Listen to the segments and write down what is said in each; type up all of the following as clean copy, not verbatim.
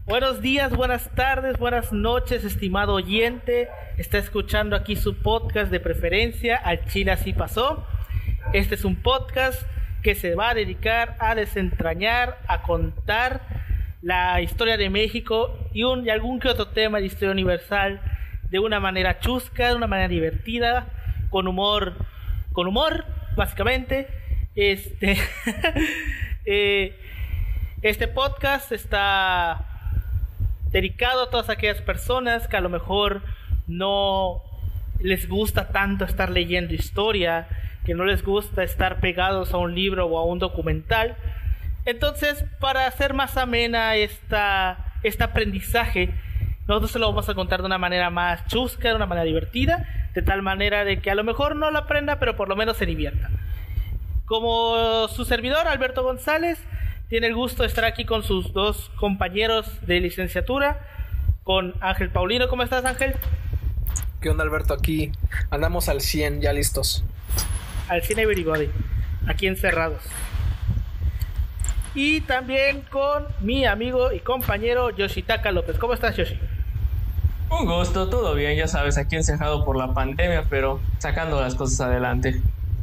Buenos días, buenas tardes, buenas noches, estimado oyente. Está escuchando aquí su podcast de preferencia, Al Chile Así Pasó. Este es un podcast que se va a dedicar a desentrañar, a contar la historia de México y algún que otro tema de historia universal de una manera chusca, de una manera divertida, con humor, básicamente. Este podcast está dedicado a todas aquellas personas que a lo mejor no les gusta tanto estar leyendo historia, que no les gusta estar pegados a un libro o a un documental. Entonces, para hacer más amena este aprendizaje, nosotros se lo vamos a contar de una manera más chusca, de una manera divertida, de tal manera de que a lo mejor no lo aprenda, pero por lo menos se divierta. Como su servidor, Alberto González, tiene el gusto de estar aquí con sus dos compañeros de licenciatura, con Ángel Paulino. ¿Cómo estás, Ángel? ¿Qué onda, Alberto? Aquí andamos al 100, ya listos. Al 100 everybody, aquí encerrados. Y también con mi amigo y compañero Yoshitaka López. ¿Cómo estás, Yoshi? Un gusto, todo bien, ya sabes, aquí encerrado por la pandemia, pero sacando las cosas adelante.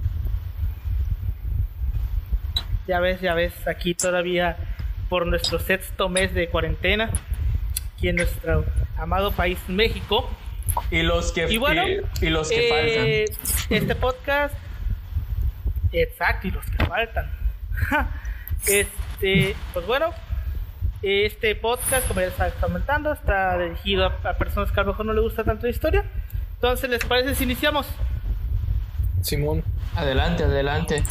Ya ves, aquí todavía por nuestro sexto mes de cuarentena, aquí en nuestro amado país México. Y los que faltan. Este podcast, exacto, y los que faltan. Pues bueno, este podcast, como ya estaba comentando, está dirigido a personas que a lo mejor no les gusta tanto la historia. Entonces, ¿les parece si iniciamos? Simón. Adelante.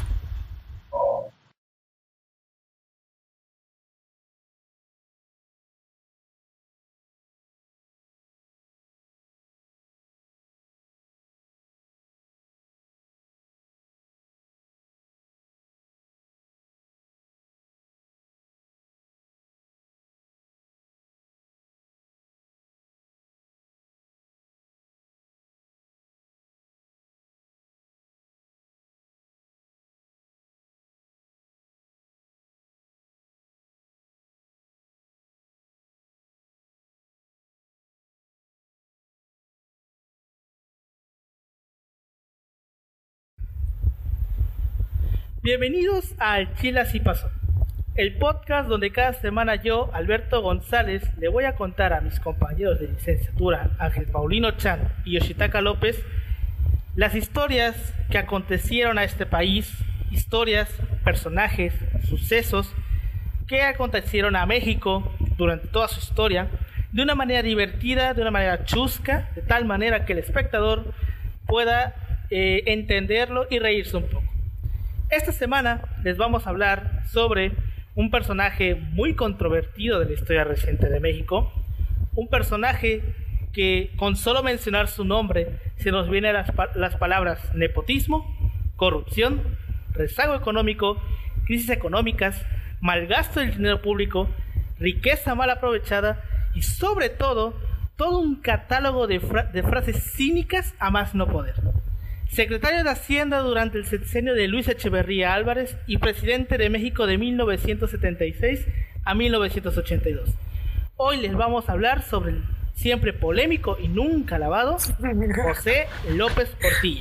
Bienvenidos a Al Chile Así Pasó, el podcast donde cada semana yo, Alberto González, le voy a contar a mis compañeros de licenciatura, Ángel Paulino Chan y Yoshitaka López, las historias que acontecieron a este país, historias, personajes, sucesos que acontecieron a México durante toda su historia, de una manera divertida, de una manera chusca, de tal manera que el espectador pueda entenderlo y reírse un poco. Esta semana les vamos a hablar sobre un personaje muy controvertido de la historia reciente de México, un personaje que con solo mencionar su nombre se nos vienen las palabras nepotismo, corrupción, rezago económico, crisis económicas, malgasto del dinero público, riqueza mal aprovechada y sobre todo un catálogo de frases cínicas a más no poder. Secretario de Hacienda durante el sexenio de Luis Echeverría Álvarez y presidente de México de 1976 a 1982. Hoy les vamos a hablar sobre el siempre polémico y nunca alabado José López Portillo.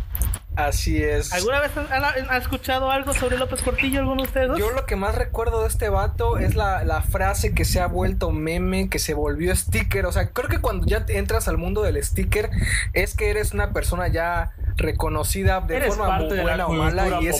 Así es. ¿Alguna vez han escuchado algo sobre López Portillo, alguno de ustedes dos? Yo lo que más recuerdo de este vato es la frase que se ha vuelto meme, que se volvió sticker. O sea, creo que cuando ya entras al mundo del sticker es que eres una persona ya reconocida de Eres forma muy buena o mala, y es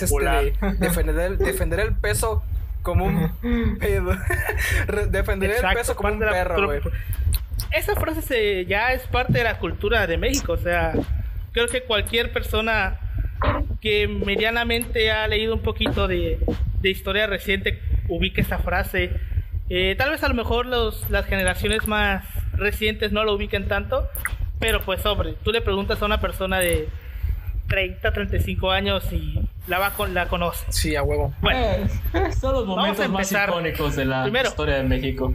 defender el peso como un pedo. Defender el peso como un perro, güey. Esa frase ya es parte de la cultura de México. O sea, creo que cualquier persona que medianamente ha leído un poquito de historia reciente ubica esta frase. Tal vez a lo mejor las generaciones más recientes no lo ubiquen tanto, pero pues hombre, tú le preguntas a una persona de 30, 35 años y la conoce. Sí, a huevo. Bueno, son los momentos más icónicos de la historia de México.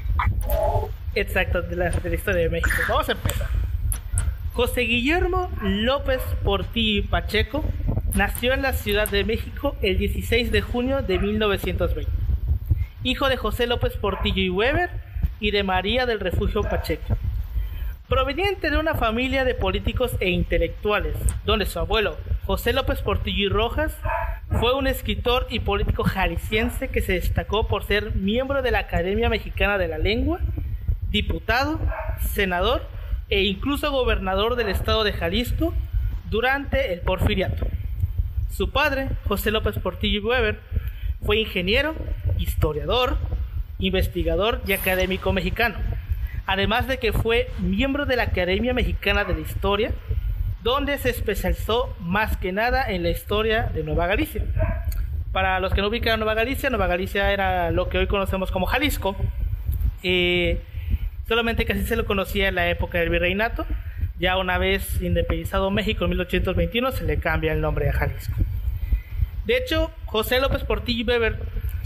Exacto, de la historia de México. Vamos a empezar. José Guillermo López Portillo y Pacheco nació en la Ciudad de México el 16 de junio de 1920. Hijo de José López Portillo y Weber, y de María del Refugio Pacheco. Proveniente de una familia de políticos e intelectuales, donde su abuelo, José López Portillo y Rojas, fue un escritor y político jalisciense que se destacó por ser miembro de la Academia Mexicana de la Lengua, diputado, senador e incluso gobernador del estado de Jalisco durante el Porfiriato. Su padre, José López Portillo y Weber, fue ingeniero, historiador, investigador y académico mexicano, además de que fue miembro de la Academia Mexicana de la Historia, donde se especializó más que nada en la historia de Nueva Galicia. Para los que no ubican Nueva Galicia era lo que hoy conocemos como Jalisco, solamente que así se lo conocía en la época del virreinato. Ya una vez independizado México en 1821 se le cambia el nombre a Jalisco. De hecho, José López Portillo y Weber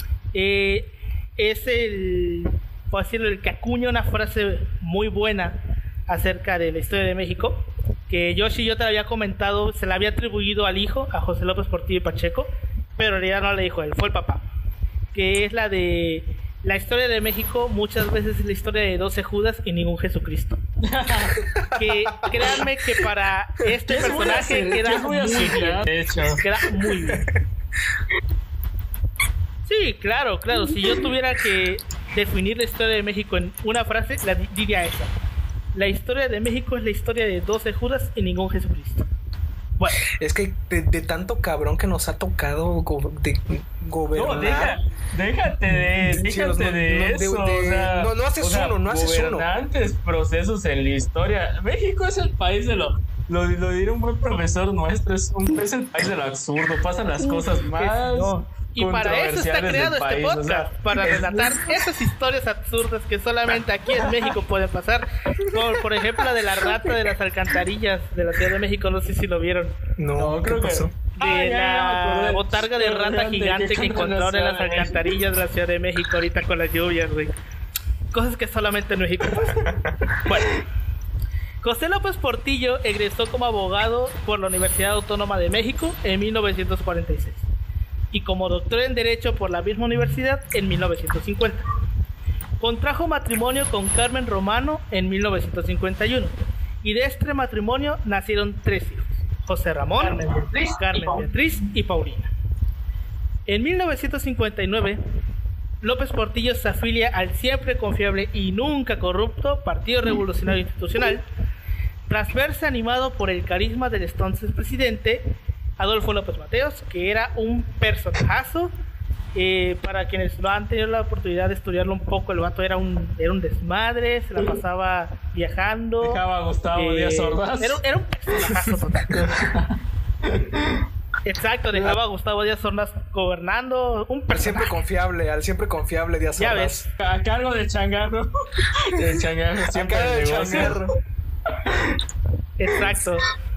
es por decirlo, el que acuña una frase muy buena acerca de la historia de México, que yo te la había comentado, se la había atribuido al hijo, a José López Portillo y Pacheco, pero en realidad no le dijo él, fue el papá, que es la de la historia de México muchas veces es la historia de 12 Judas y ningún Jesucristo. Que créanme que para este personaje queda muy bien. Queda muy bien. Sí, claro. Si yo tuviera que definir la historia de México en una frase, la diría esa. La historia de México es la historia de 12 Judas y ningún Jesucristo. Bueno. Es que de tanto cabrón que nos ha tocado gobernar. No, déjate de eso. No haces uno. Gobernantes, procesos en la historia. México es el país de lo diría un buen profesor nuestro, es el país del absurdo. Pasan las cosas más. Y para eso está creado este podcast, para relatar esas historias absurdas que solamente aquí en México pueden pasar. Por ejemplo, la de la rata de las alcantarillas de la Ciudad de México, no sé si lo vieron. No, creo que pasó. De la botarga de rata gigante que encontraron en las alcantarillas de la Ciudad de México ahorita con las lluvias, güey. Cosas que solamente en México pasan. Bueno, José López Portillo egresó como abogado por la Universidad Autónoma de México en 1946. Y como doctor en Derecho por la misma universidad en 1950. Contrajo matrimonio con Carmen Romano en 1951 y de este matrimonio nacieron 3 hijos: José Ramón, Carmen Beatriz y Paulina. En 1959, López Portillo se afilia al siempre confiable y nunca corrupto Partido Revolucionario Institucional, tras verse animado por el carisma del entonces presidente Adolfo López Mateos, que era un personajazo. Para quienes no han tenido la oportunidad de estudiarlo un poco, el vato era un desmadre, se la pasaba viajando. Dejaba a Gustavo Díaz Ordaz. Era un personajazo total. Exacto, dejaba a Gustavo Díaz Ordaz gobernando. Al siempre confiable Díaz Ordaz. Ya ves. A cargo del changarro. El changarro siempre a cargo del changarro. Exacto.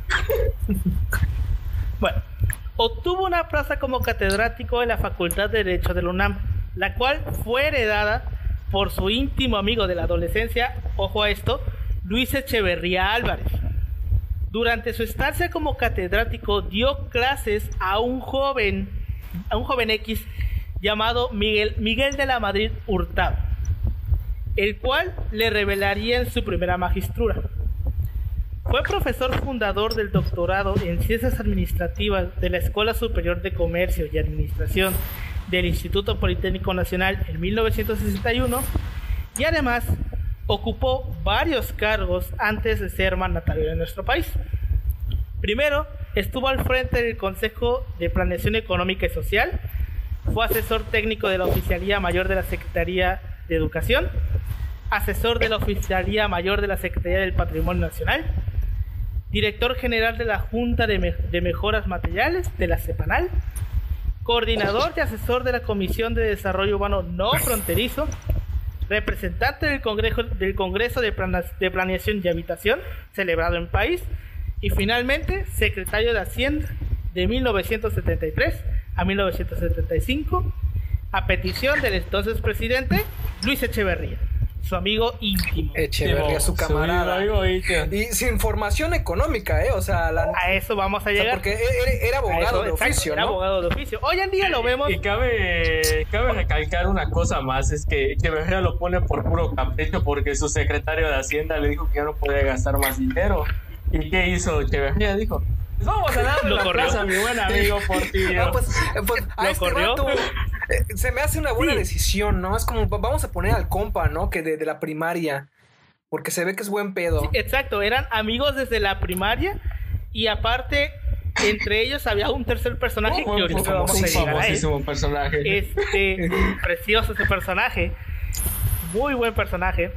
Bueno, obtuvo una plaza como catedrático en la Facultad de Derecho de la UNAM, la cual fue heredada por su íntimo amigo de la adolescencia, ojo a esto, Luis Echeverría Álvarez. Durante su estancia como catedrático dio clases a un joven X llamado Miguel de la Madrid Hurtado, el cual le revelaría en su primera magistrura. Fue profesor fundador del doctorado en Ciencias Administrativas de la Escuela Superior de Comercio y Administración del Instituto Politécnico Nacional en 1961 y además ocupó varios cargos antes de ser mandatario de nuestro país. Primero, estuvo al frente del Consejo de Planeación Económica y Social, fue asesor técnico de la Oficialía Mayor de la Secretaría de Educación, asesor de la Oficialía Mayor de la Secretaría del Patrimonio Nacional, director general de la Junta de Mejoras Materiales de la CEPANAL, coordinador y asesor de la Comisión de Desarrollo Urbano No Fronterizo, representante del Congreso de Planeación y Habitación celebrado en país y finalmente secretario de Hacienda de 1973 a 1975 a petición del entonces presidente Luis Echeverría. su amigo íntimo. Echeverría, su camarada. Y sin formación económica, o sea, a eso vamos a llegar. Porque era abogado de oficio, Era abogado de oficio. Hoy en día lo vemos. Y cabe recalcar una cosa más, es que Echeverría lo pone por puro capricho porque su secretario de Hacienda le dijo que ya no podía gastar más dinero. ¿Y qué hizo Echeverría? Dijo: vamos a darle la plaza a mi buen amigo Portillo. No, pues a este vato se me hace una buena decisión, ¿no? Es como, vamos a poner al compa, ¿no? Que de la primaria, porque se ve que es buen pedo. Sí, exacto, eran amigos desde la primaria y aparte, entre ellos había un tercer personaje que ahorita vamos a llegar a él. Personaje. Precioso ese personaje. Muy buen personaje.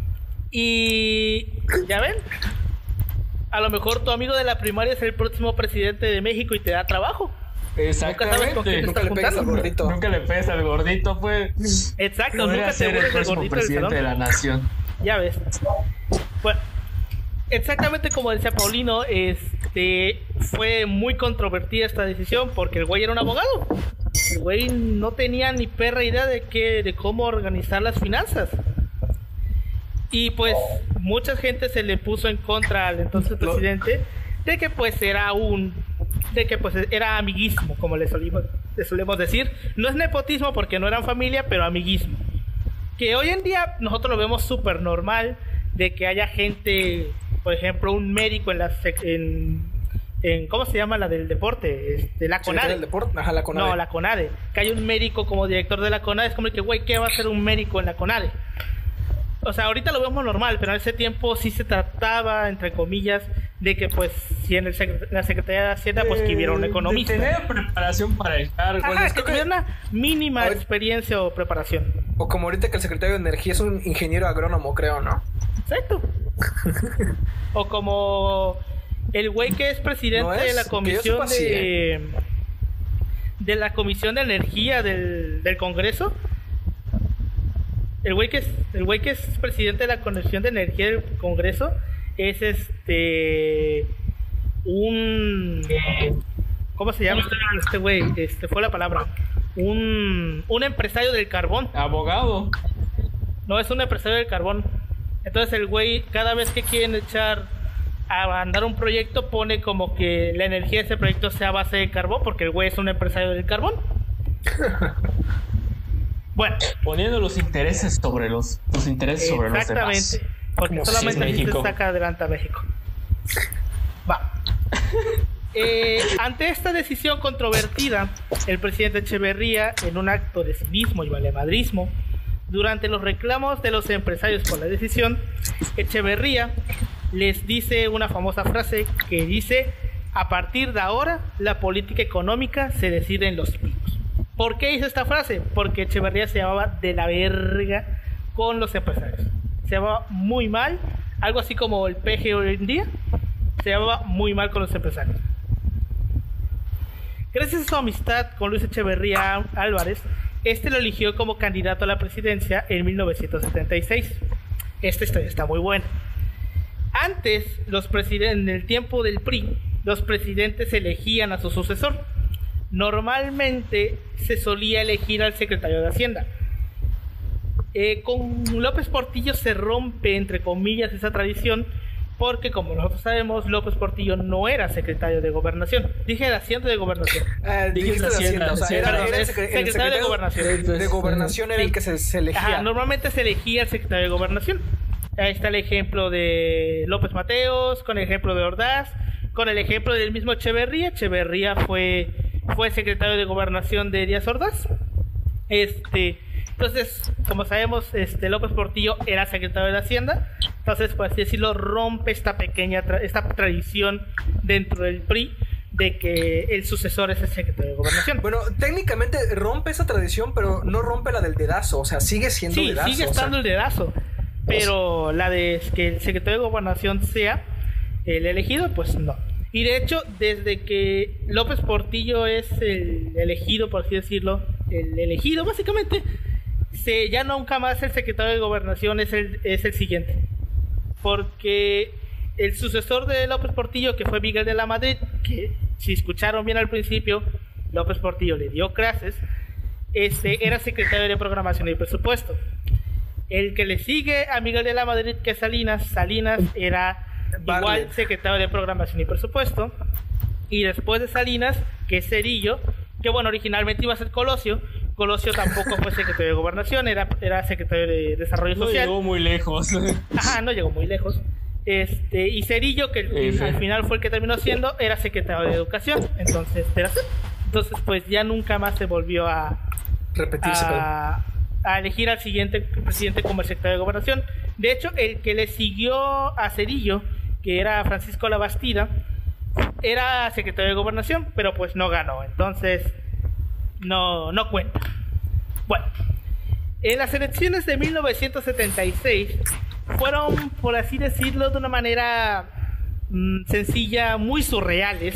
Y ya ven, a lo mejor tu amigo de la primaria es el próximo presidente de México y te da trabajo. Exactamente. Nunca le pegas al gordito. Nunca le pegas al gordito, pues. Exacto, nunca ser el próximo presidente de la nación. Ya ves. Bueno, exactamente como decía Paulino, fue muy controvertida esta decisión porque el güey era un abogado. El güey no tenía ni perra idea de cómo organizar las finanzas. Y pues mucha gente se le puso en contra al entonces presidente de que pues era amiguismo, como le solemos decir. No es nepotismo porque no eran familia, pero amiguismo. Que hoy en día nosotros lo vemos súper normal de que haya gente, por ejemplo, un médico en ¿cómo se llama la del deporte? La CONADE. ¿El deporte? Ajá, la CONADE. No, la CONADE. Que hay un médico como director de la CONADE. Es como que, güey, ¿qué va a hacer un médico en la CONADE? O sea, ahorita lo vemos normal, pero en ese tiempo sí se trataba, entre comillas, de que pues si en la Secretaría de Hacienda pues que hubiera un economista. Tener preparación para el cargo. Ajá, que tuviera una mínima experiencia o preparación. O como ahorita que el secretario de Energía es un ingeniero agrónomo, creo, ¿no? Exacto. O como el güey que es presidente de la comisión de la Comisión de Energía del Congreso. El güey que es presidente de la Comisión de Energía del Congreso es ¿cómo se llama este güey? Fue la palabra. Un empresario del carbón. Abogado. No, es un empresario del carbón. Entonces el güey, cada vez que quieren echar a andar un proyecto, pone como que la energía de ese proyecto sea a base de carbón, porque el güey es un empresario del carbón. Bueno, poniendo los intereses sobre los intereses sobre los demás. Exactamente, porque solamente así se saca adelante a México. Va. Ante esta decisión controvertida, el presidente Echeverría, en un acto de cinismo y valemadrismo, durante los reclamos de los empresarios por la decisión, Echeverría les dice una famosa frase que dice: a partir de ahora, la política económica se decide en los picos. ¿Por qué hizo esta frase? Porque Echeverría se llevaba de la verga con los empresarios. Se llevaba muy mal, algo así como el PG hoy en día, se llevaba muy mal con los empresarios. Gracias a su amistad con Luis Echeverría Álvarez, lo eligió como candidato a la presidencia en 1976. Esta historia está muy buena. Antes, en el tiempo del PRI, los presidentes elegían a su sucesor. Normalmente se solía elegir al secretario de Hacienda. Con López Portillo se rompe, entre comillas, esa tradición, porque como nosotros sabemos, López Portillo no era secretario de Gobernación. Dije de Hacienda o de Gobernación. Dijiste de Hacienda, o sea, era el secretario de Gobernación. De Gobernación era el que se elegía. Ajá, normalmente se elegía el secretario de Gobernación. Ahí está el ejemplo de López Mateos, con el ejemplo de Ordaz, con el ejemplo del mismo Echeverría. Echeverría fue secretario de Gobernación de Díaz Ordaz. Entonces, como sabemos, López Portillo era secretario de Hacienda. Entonces, por así decirlo, rompe esta tradición dentro del PRI de que el sucesor es el secretario de Gobernación. Bueno, técnicamente rompe esa tradición, pero no rompe la del dedazo. O sea, sigue siendo dedazo. Sí, sigue estando el dedazo. Pero la de que el secretario de Gobernación sea el elegido, pues no. Y de hecho, desde que López Portillo es el elegido, por así decirlo, el elegido básicamente, ya nunca más el secretario de Gobernación es el siguiente. Porque el sucesor de López Portillo, que fue Miguel de la Madrid, que si escucharon bien al principio, López Portillo le dio clases, era secretario de Programación y Presupuesto. El que le sigue a Miguel de la Madrid, que es Salinas era igual secretario de Programación y Presupuesto. Y después de Salinas, que es Zedillo, que bueno, originalmente iba a ser Colosio. Colosio tampoco fue secretario de Gobernación, era secretario de Desarrollo Social. No llegó muy lejos. Ajá, no llegó muy lejos. Y Zedillo, que al final fue el que terminó siendo, era secretario de Educación. Entonces, pues ya nunca más se volvió a repetirse, a elegir al siguiente presidente como el secretario de Gobernación. De hecho, el que le siguió a Zedillo, que era Francisco Labastida, era secretario de Gobernación, pero pues no ganó. Entonces, no cuenta. Bueno, en las elecciones de 1976 fueron, por así decirlo, de una manera sencilla, muy surreales,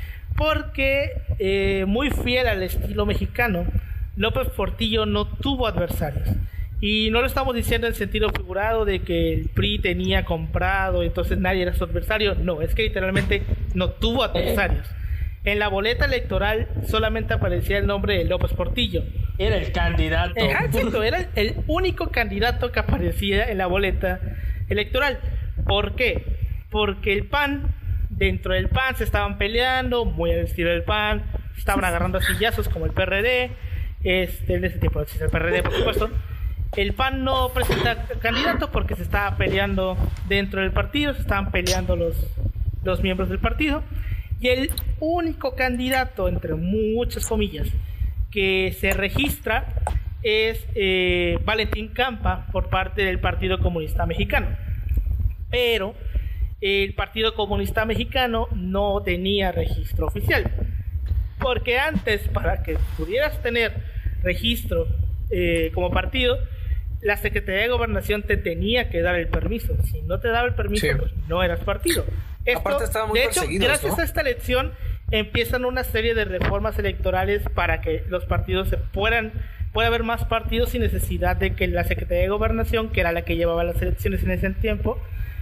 porque muy fiel al estilo mexicano, López Portillo no tuvo adversarios. Y no lo estamos diciendo en el sentido figurado de que el PRI tenía comprado, entonces nadie era su adversario. No, es que literalmente no tuvo adversarios. En la boleta electoral solamente aparecía el nombre de López Portillo. Era el candidato. Exacto, era el único candidato que aparecía en la boleta electoral. ¿Por qué? Porque el PAN, dentro del PAN se estaban peleando, muy al estilo del PAN, estaban agarrando a sillazos como el PRD. En ese tiempo existe el PRD, por supuesto. El PAN no presenta candidato porque se estaba peleando dentro del partido, se estaban peleando los miembros del partido. Y el único candidato, entre muchas comillas, que se registra es Valentín Campa por parte del Partido Comunista Mexicano. Pero el Partido Comunista Mexicano no tenía registro oficial. Porque antes, para que pudieras tener registro como partido, la Secretaría de Gobernación te tenía que dar el permiso. Si no te daba el permiso, pues no eras partido. Aparte estaban muy perseguidos, gracias, ¿no?, a esta elección empiezan una serie de reformas electorales para que los partidos pueda haber más partidos sin necesidad de que la Secretaría de Gobernación, que era la que llevaba las elecciones en ese tiempo,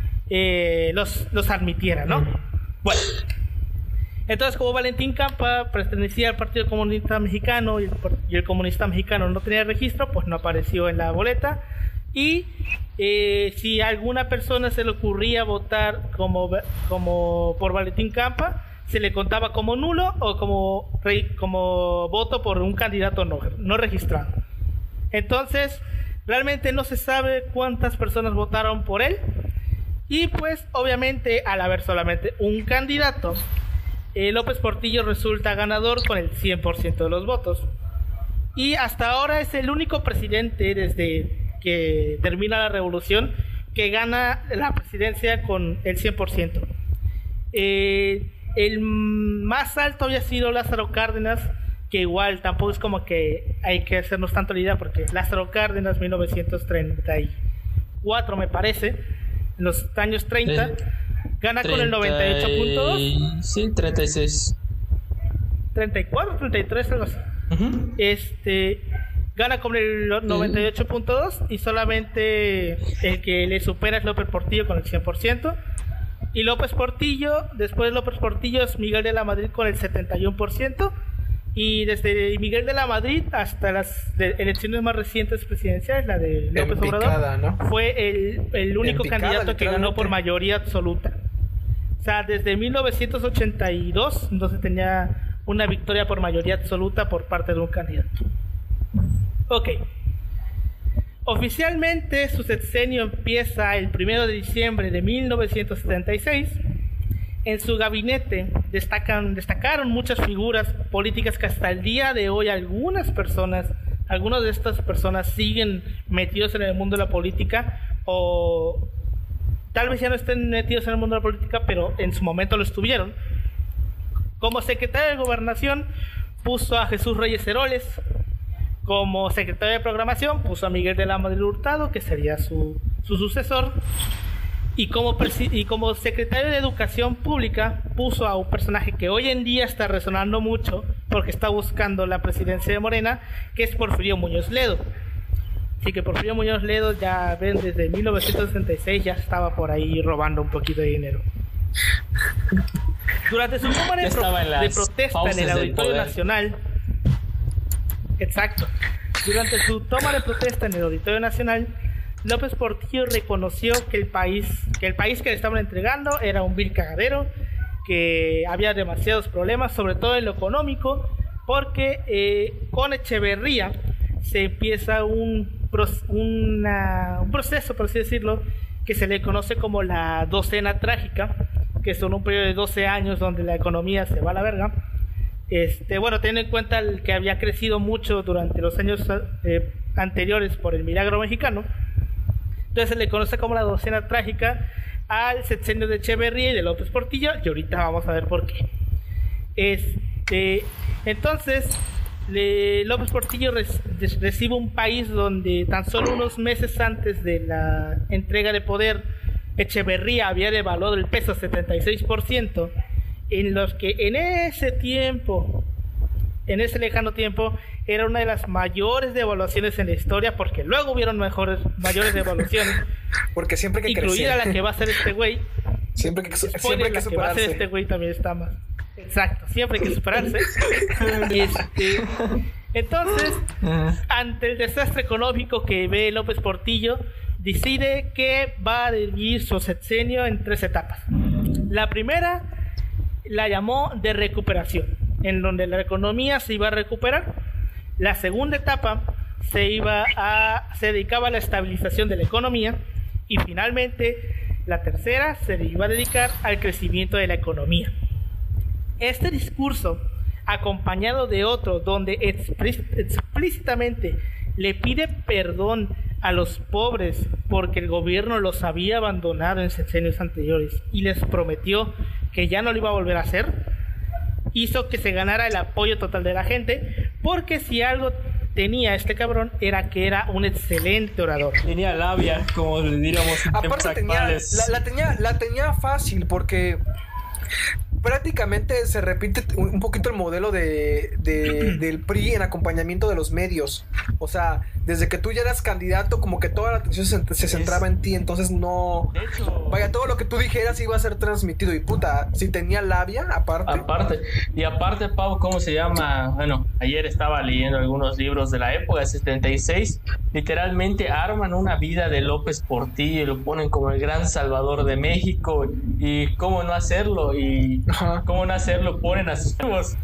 los admitiera, ¿no? Bueno, entonces, como Valentín Campa pertenecía al Partido Comunista Mexicano y el Comunista Mexicano no tenía registro, pues no apareció en la boleta. Y si a alguna persona se le ocurría votar como por Valentín Campa, se le contaba como nulo o como voto por un candidato no registrado. Entonces, realmente no se sabe cuántas personas votaron por él. Y pues, obviamente, al haber solamente un candidato, López Portillo resulta ganador con el 100% de los votos. Y hasta ahora es el único presidente desde que termina la revolución que gana la presidencia con el 100%. El más alto había sido Lázaro Cárdenas, que igual tampoco es como que hay que hacernos tanto la idea, porque Lázaro Cárdenas, 1934 me parece, en los años 30, gana con el 98.2. Sí, 36. 34, 33, algo así. Uh-huh. Gana con el 98.2 y solamente el que le supera es López Portillo con el 100%. Y López Portillo, después de López Portillo es Miguel de la Madrid con el 71%. Y desde Miguel de la Madrid hasta las elecciones más recientes presidenciales, la de López Obrador, ¿no?, fue el único candidato que ganó por mayoría absoluta. O sea, desde 1982 no se tenía una victoria por mayoría absoluta por parte de un candidato. Ok. Oficialmente su sexenio empieza el 1 de diciembre de 1976. En su gabinete destacaron muchas figuras políticas que hasta el día de hoy algunas de estas personas siguen metidos en el mundo de la política, o tal vez ya no estén metidos en el mundo de la política, pero en su momento lo estuvieron. Como secretario de Gobernación puso a Jesús Reyes Heroles. Como secretario de Programación puso a Miguel de la Madrid Hurtado, que sería su sucesor. Y como secretario de Educación Pública puso a un personaje que hoy en día está resonando mucho porque está buscando la presidencia de Morena, que es Porfirio Muñoz Ledo. Así que Porfirio Muñoz Ledo, ya ven, desde 1966 ya estaba por ahí robando un poquito de dinero. Durante su toma de protesta en el Auditorio Nacional, exacto, durante su toma de protesta en el Auditorio Nacional, López Portillo reconoció que el país que le estaban entregando era un vil cagadero, que había demasiados problemas, sobre todo en lo económico, porque con Echeverría se empieza un proceso, por así decirlo, que se le conoce como la docena trágica, que son un periodo de 12 años donde la economía se va a la verga. Bueno, teniendo en cuenta que había crecido mucho durante los años anteriores por el milagro mexicano, entonces se le conoce como la docena trágica al sexenio de Echeverría y de López Portillo, y ahorita vamos a ver por qué. Entonces López Portillo recibe un país donde tan solo unos meses antes de la entrega de poder, Echeverría había devaluado el peso 76%, en los que en ese lejano tiempo, era una de las mayores devaluaciones en la historia, porque luego hubieron mayores devaluaciones, porque siempre que incluida la que va a ser este güey. Siempre que la que va a ser este güey también está más. Exacto, siempre hay que superarse. Entonces, ante el desastre económico que ve López Portillo, decide que va a dividir su sexenio en 3 etapas. La primera la llamó de recuperación, en donde la economía se iba a recuperar. La segunda etapa se dedicaba a la estabilización de la economía, y finalmente la tercera se iba a dedicar al crecimiento de la economía. Este discurso, acompañado de otro donde explícitamente le pide perdón a los pobres porque el gobierno los había abandonado en sexenios anteriores y les prometió que ya no lo iba a volver a hacer, hizo que se ganara el apoyo total de la gente, porque si algo tenía este cabrón era que era un excelente orador. Tenía labia, como le diríamos en tiempos actuales. La tenía fácil, porque prácticamente se repite un poquito el modelo del PRI en acompañamiento de los medios. O sea, desde que tú ya eras candidato, como que toda la atención se centraba en ti. Entonces no... Vaya, todo lo que tú dijeras iba a ser transmitido. Y puta, si tenía labia, aparte. Y aparte, Pau, ¿cómo se llama? Bueno, ayer estaba leyendo algunos libros de la época, 76. Literalmente arman una vida de López Portillo y lo ponen como el gran salvador de México. Y cómo no hacerlo. Y cómo no hacerlo, ponen a sus hijos.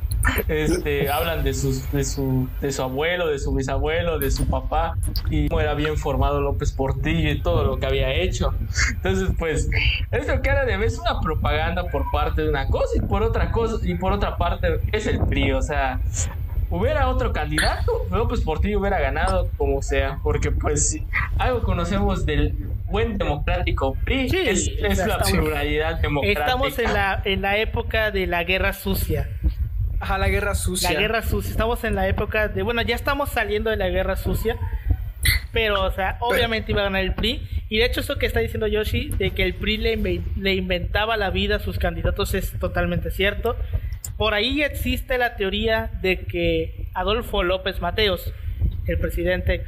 Hablan de su abuelo, de su bisabuelo, de su papá, y cómo era bien formado López Portillo y todo lo que había hecho. Entonces, pues, esto que era de vez una propaganda por parte de una cosa, y por otra parte es el PRI. O sea, hubiera otro candidato, López Portillo hubiera ganado como sea, porque pues algo conocemos del buen democrático PRI, sí, es la pluralidad democrática. Estamos en la época de la guerra sucia. Ajá, la guerra sucia. La guerra sucia. Estamos en la época de... Bueno, ya estamos saliendo de la guerra sucia, pero, o sea, obviamente iba a ganar el PRI. Y de hecho eso que está diciendo Yoshi, de que el PRI le inventaba la vida a sus candidatos, es totalmente cierto. Por ahí existe la teoría de que Adolfo López Mateos, el presidente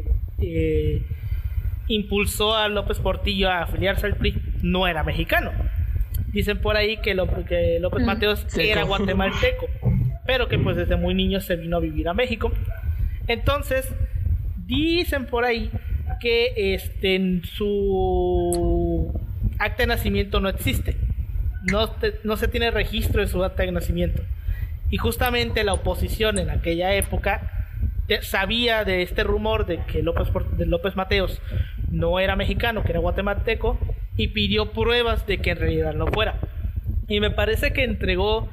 que impulsó a López Portillo a afiliarse al PRI, no era mexicano. Dicen por ahí que López Mateos era guatemalteco, pero que pues desde muy niño se vino a vivir a México. Entonces, dicen por ahí que en su acta de nacimiento no existe. No se tiene registro de su acta de nacimiento. Y justamente la oposición en aquella época sabía de este rumor de que López Mateos no era mexicano, que era guatemalteco, y pidió pruebas de que en realidad no fuera. Y me parece que entregó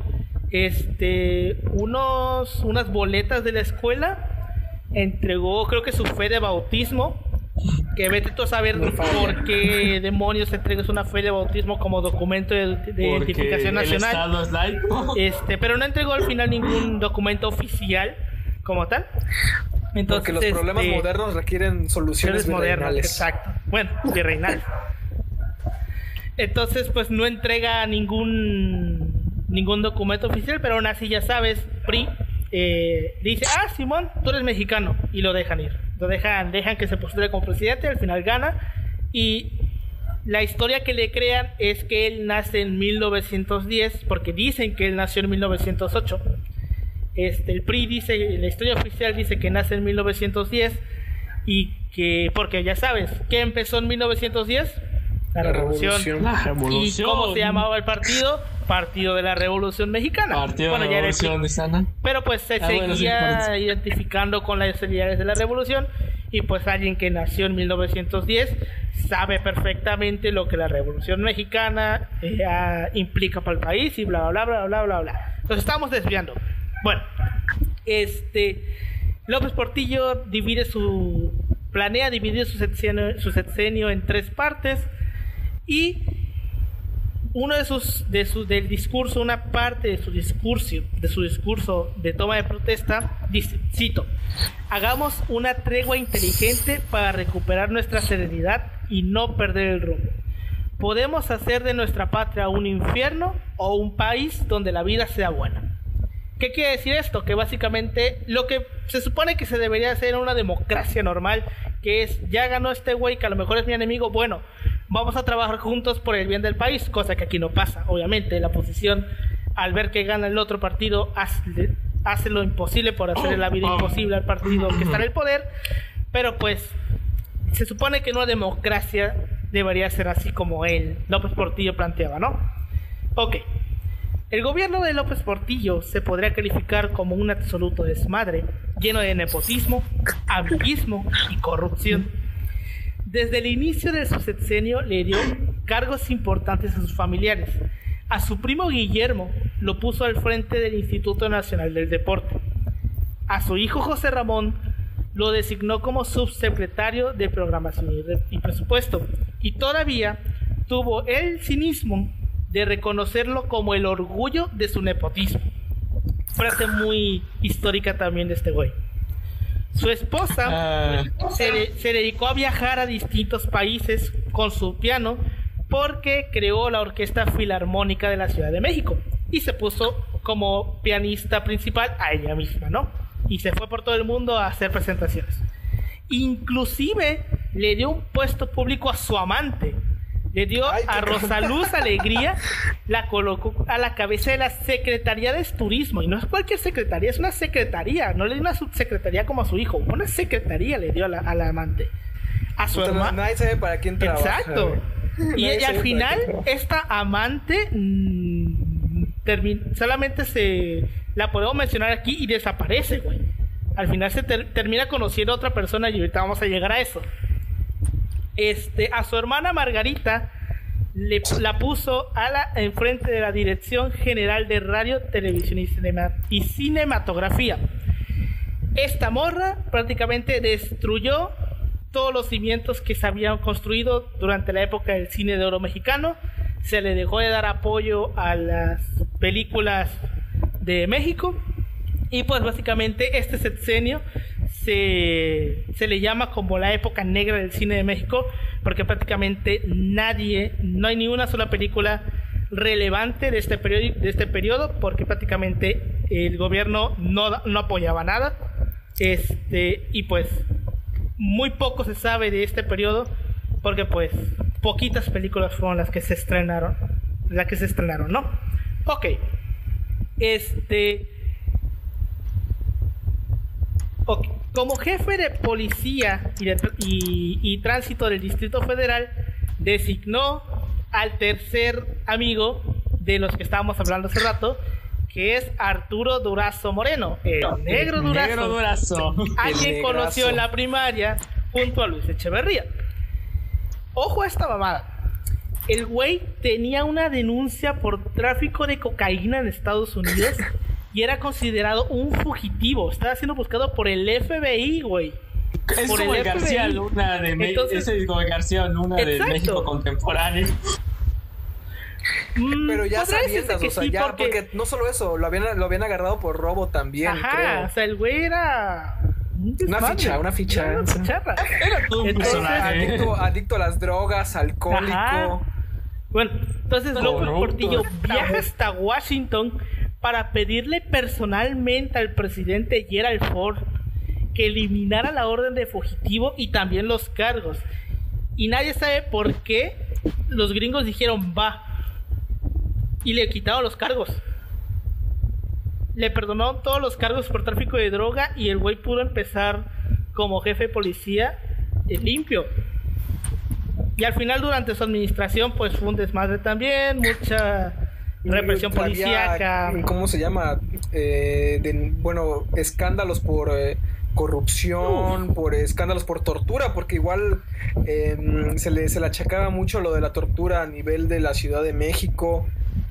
unas boletas de la escuela, entregó creo que su fe de bautismo, que vete tú a saber por qué demonios entregas una fe de bautismo como documento de identificación nacional. El Estado es laico. Pero no entregó al final ningún documento oficial como tal. Entonces, porque los problemas modernos requieren soluciones virreinales. Exacto. Bueno, virreinales. Entonces, pues no entrega ningún documento oficial, pero aún así, ya sabes, PRI dice, Simón, tú eres mexicano, y lo dejan ir. Lo dejan que se postule como presidente, al final gana, y la historia que le crean es que él nace en 1910, porque dicen que él nació en 1908. El PRI dice, la historia oficial dice que nace en 1910, y porque ya sabes, ¿qué empezó en 1910? La revolución. La revolución. ¿Y cómo se llamaba el partido? Partido de la Revolución Mexicana. Partido de la Revolución Mexicana. Pero pues se seguía identificando con las ideales de la revolución, y pues alguien que nació en 1910 sabe perfectamente lo que la Revolución Mexicana implica para el país y bla bla bla bla bla bla. Nos estamos desviando. Bueno, López Portillo planea dividir su sexenio en 3 partes, y uno del discurso, una parte de su discurso de toma de protesta, dice, cito: hagamos una tregua inteligente para recuperar nuestra serenidad y no perder el rumbo. Podemos hacer de nuestra patria un infierno o un país donde la vida sea buena. ¿Qué quiere decir esto? Que básicamente lo que se supone que se debería hacer en una democracia normal, que es, ya ganó este güey que a lo mejor es mi enemigo, bueno, vamos a trabajar juntos por el bien del país, cosa que aquí no pasa. Obviamente la oposición, al ver que gana el otro partido, hace lo imposible por hacerle la vida imposible al partido que está en el poder, pero pues se supone que en una democracia debería ser así como López Portillo planteaba, ¿no? Ok. El gobierno de López Portillo se podría calificar como un absoluto desmadre, lleno de nepotismo, amiguismo y corrupción. Desde el inicio de su sexenio le dio cargos importantes a sus familiares. A su primo Guillermo lo puso al frente del Instituto Nacional del Deporte. A su hijo José Ramón lo designó como subsecretario de Programación y Presupuesto. Y todavía tuvo el cinismo de reconocerlo como el orgullo de su nepotismo. Frase muy histórica también de este güey. Su esposa se dedicó a viajar a distintos países con su piano, porque creó la Orquesta Filarmónica de la Ciudad de México y se puso como pianista principal a ella misma, ¿no? Y se fue por todo el mundo a hacer presentaciones. Inclusive le dio un puesto público a su amante. Le dio a Rosaluz Alegría, la colocó a la cabeza de la Secretaría de Turismo. Y no es cualquier secretaría, es una secretaría. No le dio una subsecretaría como a su hijo, una secretaría le dio a la amante. A su hermano. Nadie sabe para quién trabaja. Exacto. Y al final, esta amante solamente la podemos mencionar aquí y desaparece, güey. Al final se termina conociendo a otra persona, y ahorita vamos a llegar a eso. A su hermana Margarita la puso enfrente de la Dirección General de Radio, Televisión y Cinematografía. Esta morra prácticamente destruyó todos los cimientos que se habían construido durante la época del cine de oro mexicano. Se le dejó de dar apoyo a las películas de México, y pues básicamente este sexenio se le llama como la época negra del cine de México, porque prácticamente no hay ni una sola película relevante de este periodo, porque prácticamente el gobierno no apoyaba nada, y pues muy poco se sabe de este periodo, porque pues poquitas películas fueron las que se estrenaron, ¿no? Ok. Como jefe de policía y tránsito del Distrito Federal, designó al tercer amigo de los que estábamos hablando hace rato, que es Arturo Durazo Moreno, el negro Durazo. Alguien conoció en la primaria junto a Luis Echeverría. Ojo a esta mamada. El güey tenía una denuncia por tráfico de cocaína en Estados Unidos y era considerado un fugitivo. Estaba siendo buscado por el FBI, güey. Es como el García Luna de México. Es como el García Luna de México contemporáneo. Pero ya sabiendas, o sea, sí, ya, porque no solo eso, lo habían agarrado por robo también. Ajá, creo. O sea, el güey era una ficha. Era todo un personaje. Adicto a las drogas, alcohólico. Ajá. Bueno, entonces López Portillo viaja hasta Washington para pedirle personalmente al presidente Gerald Ford que eliminara la orden de fugitivo y también los cargos. Y nadie sabe por qué los gringos dijeron va, y le quitaron los cargos. Le perdonó todos los cargos por tráfico de droga, y el güey pudo empezar como jefe de policía limpio. Y al final, durante su administración, pues fue un desmadre también, mucha represión policíaca. ¿Cómo se llama? Escándalos por corrupción, por escándalos por tortura, porque igual se le achacaba mucho lo de la tortura a nivel de la Ciudad de México.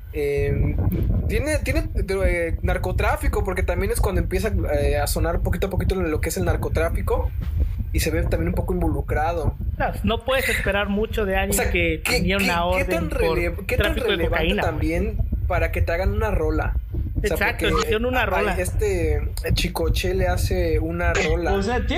Tiene narcotráfico, porque también es cuando empieza a sonar poquito a poquito lo que es el narcotráfico, y se ve también un poco involucrado. Claro, no puedes esperar mucho de alguien que tenía una orden por tráfico de cocaína también para que te hagan una rola. Exacto, hicieron una rola. Chicoche le hace una rola.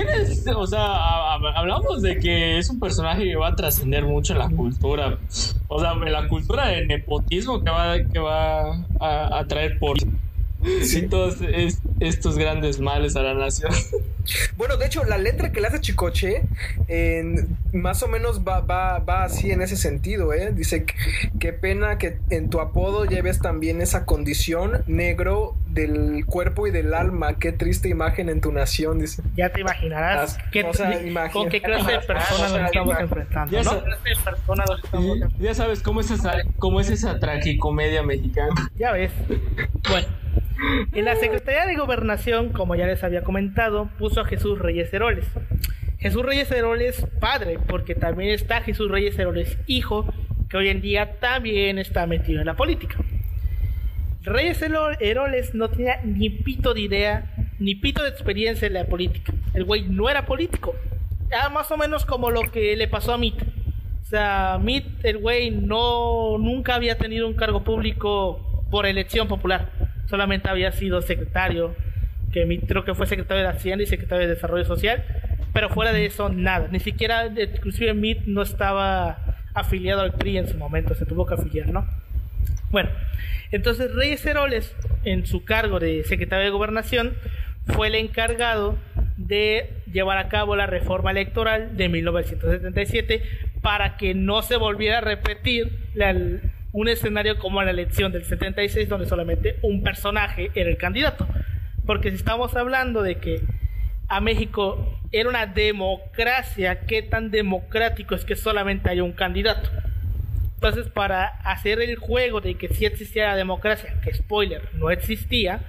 Hablamos de que es un personaje que va a trascender mucho en la cultura. O sea, en la cultura de nepotismo que va a traer por todos estos grandes males a la nación. Bueno, de hecho, la letra que le hace Chicoche más o menos va así en ese sentido, ¿eh? Dice, qué pena que en tu apodo lleves también esa condición, negro del cuerpo y del alma, qué triste imagen en tu nación, dice. Ya te imaginarás con qué clase de personas nos estamos enfrentando, ¿no? Ya sabes cómo es esa tragicomedia mexicana. Ya ves. Bueno, en la Secretaría de Gobernación, como ya les había comentado, puso a Jesús Reyes Heroles. Jesús Reyes Heroles padre, porque también está Jesús Reyes Heroles hijo, que hoy en día también está metido en la política. Reyes Heroles no tenía ni pito de idea, ni pito de experiencia en la política. El güey no era político. Era más o menos como lo que le pasó a Mitt. O sea, Mitt, el güey nunca había tenido un cargo público por elección popular. Solamente había sido secretario, creo que fue secretario de Hacienda y secretario de Desarrollo Social, pero fuera de eso nada, ni siquiera, inclusive Mitt no estaba afiliado al PRI en su momento, se tuvo que afiliar, ¿no? Bueno, entonces Reyes Heroles, en su cargo de secretario de Gobernación, fue el encargado de llevar a cabo la reforma electoral de 1977 para que no se volviera a repetir un escenario como la elección del 76, donde solamente un personaje era el candidato. Porque si estamos hablando de que a México era una democracia, ¿qué tan democrático es que solamente haya un candidato? Entonces, para hacer el juego de que sí existía la democracia, que spoiler, no existía,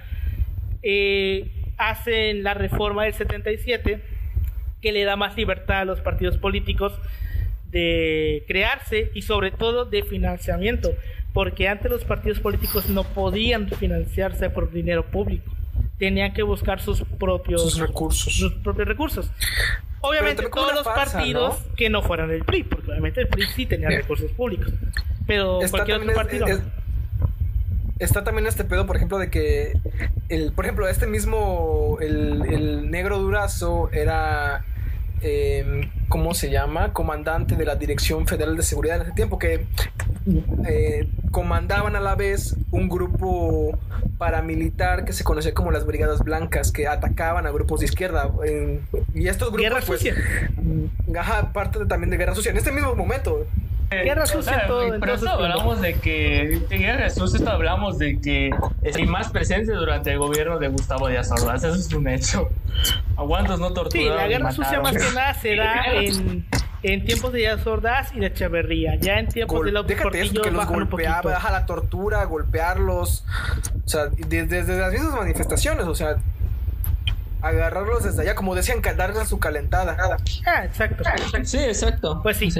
hacen la reforma del 77, que le da más libertad a los partidos políticos de crearse y sobre todo de financiamiento, porque antes los partidos políticos no podían financiarse por dinero público, tenían que buscar sus propios recursos. Obviamente todos los partidos, ¿no?, que no fueran el PRI, porque obviamente el PRI sí tenía recursos públicos, pero cualquier otro partido está también este pedo, por ejemplo, de que por ejemplo, este mismo el Negro Durazo era ¿cómo se llama? Comandante de la Dirección Federal de Seguridad en ese tiempo, que comandaban a la vez un grupo paramilitar que se conocía como las Brigadas Blancas, que atacaban a grupos de izquierda, y estos grupos, Guerra Sucia. Parte también de Guerra Sucia en este mismo momento. Guerra Sucia, todo. Pero esto hablamos de que Guerra Sucia, esto hablamos de que hay más presencia durante el gobierno de Gustavo Díaz Ordaz, eso es un hecho. Aguantos no torturaron. Sí, la Guerra Sucia más que nada se da en tiempos de Díaz Ordaz y de Echeverría. Ya en tiempos de López Portillo que los golpeaba, la tortura, golpearlos, o sea, desde las mismas manifestaciones, o sea, agarrarlos desde allá, como decían, darles su calentada. Exacto. Sí, exacto. Pues sí.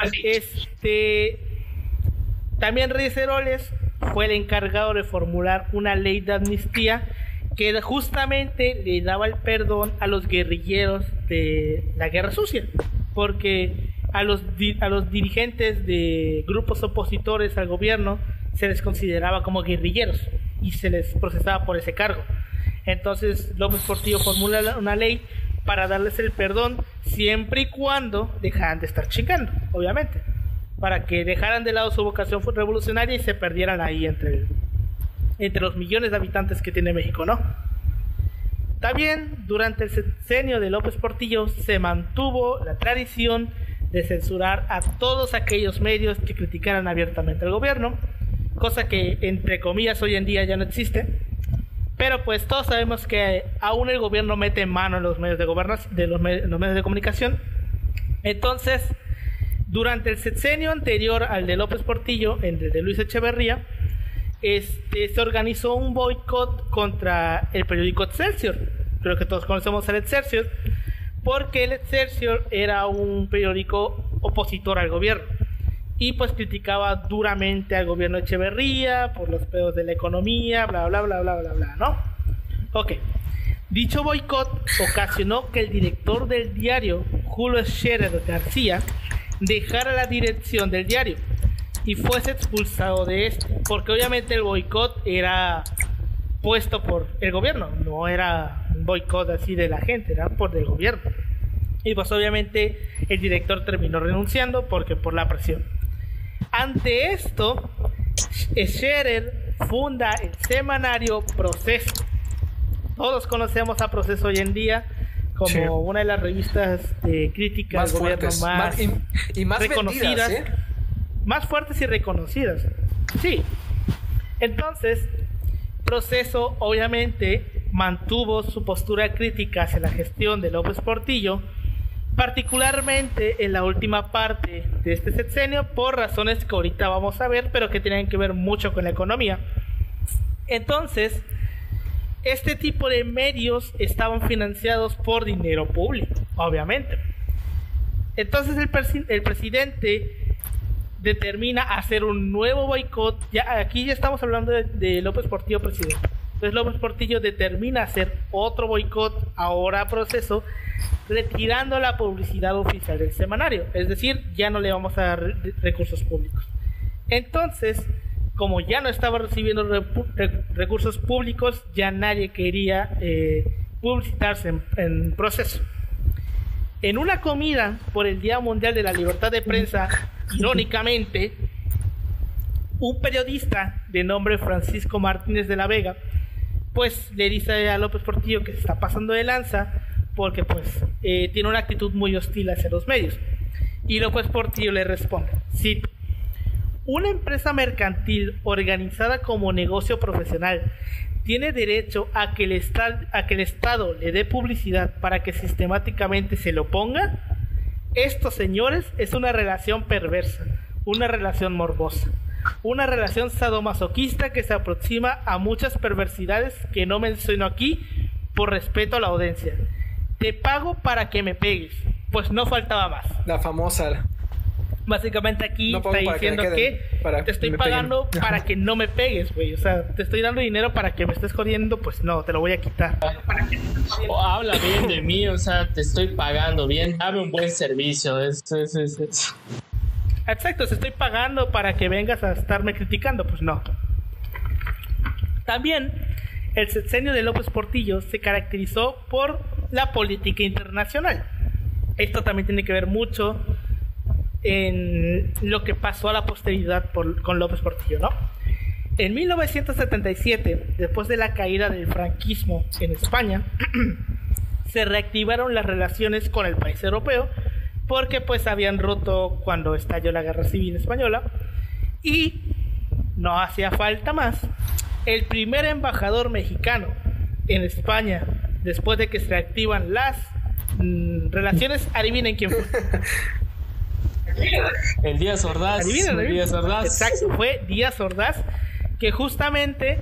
También Reyes Heroles fue el encargado de formular una ley de amnistía que justamente le daba el perdón a los guerrilleros de la Guerra Sucia, porque a los dirigentes de grupos opositores al gobierno se les consideraba como guerrilleros y se les procesaba por ese cargo. Entonces López Portillo formula una ley para darles el perdón siempre y cuando dejaran de estar chingando, obviamente, para que dejaran de lado su vocación revolucionaria y se perdieran ahí entre los millones de habitantes que tiene México, ¿no? También durante el sexenio de López Portillo se mantuvo la tradición de censurar a todos aquellos medios que criticaran abiertamente al gobierno, cosa que entre comillas hoy en día ya no existe. Pero pues todos sabemos que aún el gobierno mete mano en los medios de los medios de comunicación, Entonces, durante el sexenio anterior al de López Portillo, el de Luis Echeverría, se organizó un boicot contra el periódico Excelsior. Creo que todos conocemos al Excelsior, porque el Excelsior era un periódico opositor al gobierno y pues criticaba duramente al gobierno de Echeverría por los pedos de la economía, bla bla bla bla bla bla, ¿no? Ok. Dicho boicot ocasionó que el director del diario, Julio Scherer García, dejara la dirección del diario y fuese expulsado de este, porque obviamente el boicot era puesto por el gobierno, no era un boicot así de la gente, era por el gobierno. Y pues obviamente el director terminó renunciando porque por la presión. Ante esto, Scherer funda el semanario Proceso. Todos conocemos a Proceso hoy en día como sí, una de las revistas de crítica más del gobierno fuertes, más reconocidas, vendidas, más fuertes y reconocidas. Sí. Entonces, Proceso obviamente mantuvo su postura crítica hacia la gestión de López Portillo, particularmente en la última parte de este sexenio, por razones que ahorita vamos a ver, pero que tienen que ver mucho con la economía. Entonces, este tipo de medios estaban financiados por dinero público, obviamente. Entonces el presidente determina hacer un nuevo boicot. Aquí ya estamos hablando de López Portillo presidente. Entonces López Portillo determina hacer otro boicot, ahora a Proceso, retirando la publicidad oficial del semanario. Es decir, ya no le vamos a dar recursos públicos. Entonces, como ya no estaba recibiendo recursos públicos, ya nadie quería publicitarse en Proceso. En una comida por el Día Mundial de la Libertad de Prensa, irónicamente, un periodista de nombre Francisco Martínez de la Vega, pues le dice a López Portillo que se está pasando de lanza porque pues tiene una actitud muy hostil hacia los medios. Y López Portillo le responde, cito: una empresa mercantil organizada como negocio profesional tiene derecho a que el Estado le dé publicidad para que sistemáticamente se lo ponga. Estos, señores, es una relación perversa, una relación morbosa, una relación sadomasoquista que se aproxima a muchas perversidades que no menciono aquí por respeto a la audiencia. Te pago para que me pegues, pues no faltaba más. La famosa. Básicamente aquí no está diciendo que te estoy pagando para que no me pegues, güey. O sea, te estoy dando dinero para que me estés jodiendo, pues no, te lo voy a quitar. Habla bien de mí, o sea, te estoy pagando bien, dame un buen servicio. Exacto, te estoy pagando para que vengas a estarme criticando, pues no. También el sexenio de López Portillo se caracterizó por la política internacional. Esto también tiene que ver mucho en lo que pasó a la posteridad con López Portillo, ¿no? En 1977, después de la caída del franquismo en España, se reactivaron las relaciones con el país europeo porque pues habían roto cuando estalló la Guerra Civil Española y no hacía falta más. El primer embajador mexicano en España, después de que se reactivan las relaciones, adivinen quién fue. El Díaz Ordaz. Díaz Ordaz. Exacto, fue Díaz Ordaz, que justamente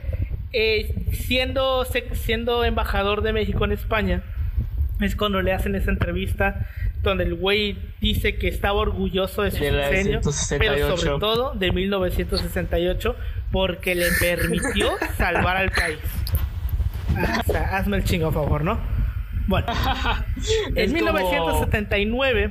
siendo embajador de México en España, es cuando le hacen esa entrevista donde el güey dice que estaba orgulloso de su sexenio, pero sobre todo de 1968, porque le permitió salvar al país. O sea, hazme el chingo a favor, ¿no? Bueno, en 1979...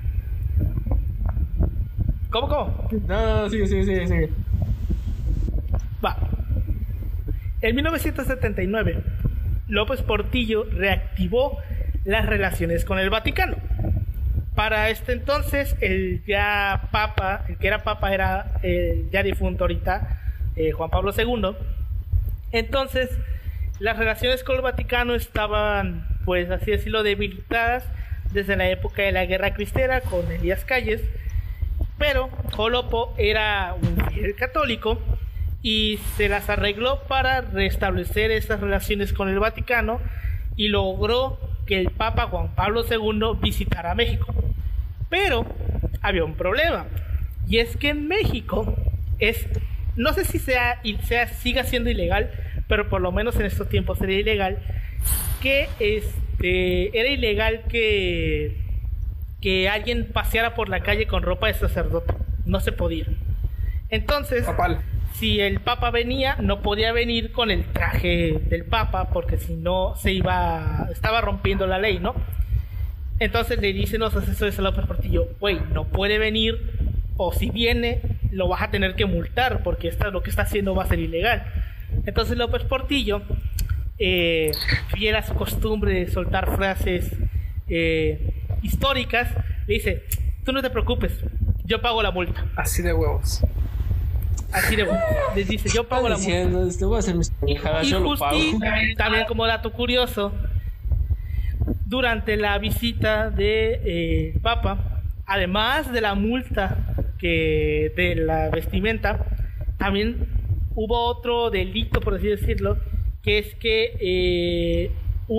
¿Cómo? No, sigue. Va. En 1979, López Portillo reactivó las relaciones con el Vaticano. Para este entonces, el que era papa era ya difunto ahorita, Juan Pablo II. Entonces, las relaciones con el Vaticano estaban, pues así decirlo, debilitadas desde la época de la Guerra Cristera con Elías Calles. Pero Jolopo era un fiel católico y se las arregló para restablecer esas relaciones con el Vaticano y logró que el Papa Juan Pablo II visitara México. Pero había un problema, y es que en México no sé si siga siendo ilegal, pero por lo menos en estos tiempos sería ilegal, que era ilegal que alguien paseara por la calle con ropa de sacerdote. No se podía. Entonces, Papal. si el Papa venía, no podía venir con el traje del Papa, porque si no estaba rompiendo la ley, ¿no? Entonces le dicen los asesores a López Portillo, güey, no puede venir, o si viene, lo vas a tener que multar, porque lo que está haciendo va a ser ilegal. Entonces López Portillo, fiel a su costumbre de soltar frases históricas, le dice, tú no te preocupes, yo pago la multa. Así de huevos. Les dice, yo pago la multa. Voy a hacer mis pendejadas, yo lo pago. También como dato curioso, durante la visita de Papa, además de la multa de la vestimenta, también hubo otro delito, por así decirlo, que es que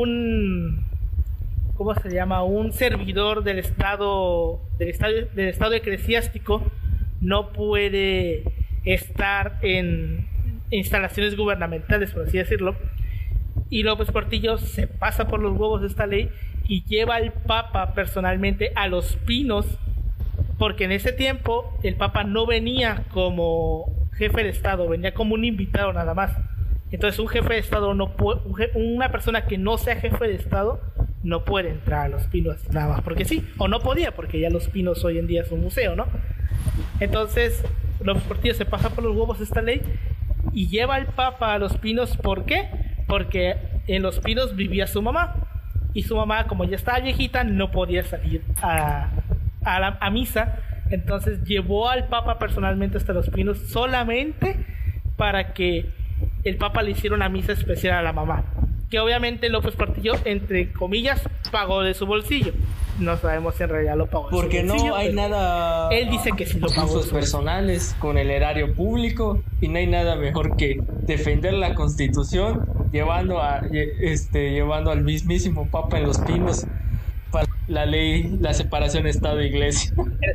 ¿cómo se llama? Un servidor del estado eclesiástico no puede estar en instalaciones gubernamentales, por así decirlo. Y López Portillo se pasa por los huevos de esta ley y lleva al Papa personalmente a Los Pinos, porque en ese tiempo el Papa no venía como jefe de Estado, venía como un invitado nada más. Entonces un jefe de Estado no puede, una persona que no sea jefe de Estado no puede entrar a Los Pinos nada más porque sí, o no podía, porque ya Los Pinos hoy en día es un museo, ¿no? Entonces López Portillo se pasa por los huevos de esta ley y lleva al Papa a Los Pinos. ¿Por qué? Porque en Los Pinos vivía su mamá, y su mamá, como ya estaba viejita, no podía salir a misa. Entonces llevó al Papa personalmente hasta Los Pinos solamente para que el Papa le hiciera una misa especial a la mamá, que obviamente López Portillo, entre comillas, pagó de su bolsillo. No sabemos si en realidad lo pagó de porque su bolsillo. No hay nada. Él dice que sí lo pagó. Usos personales con el erario público, y no hay nada mejor que defender la Constitución llevando al mismísimo Papa en Los Pinos para la ley, la separación Estado-Iglesia.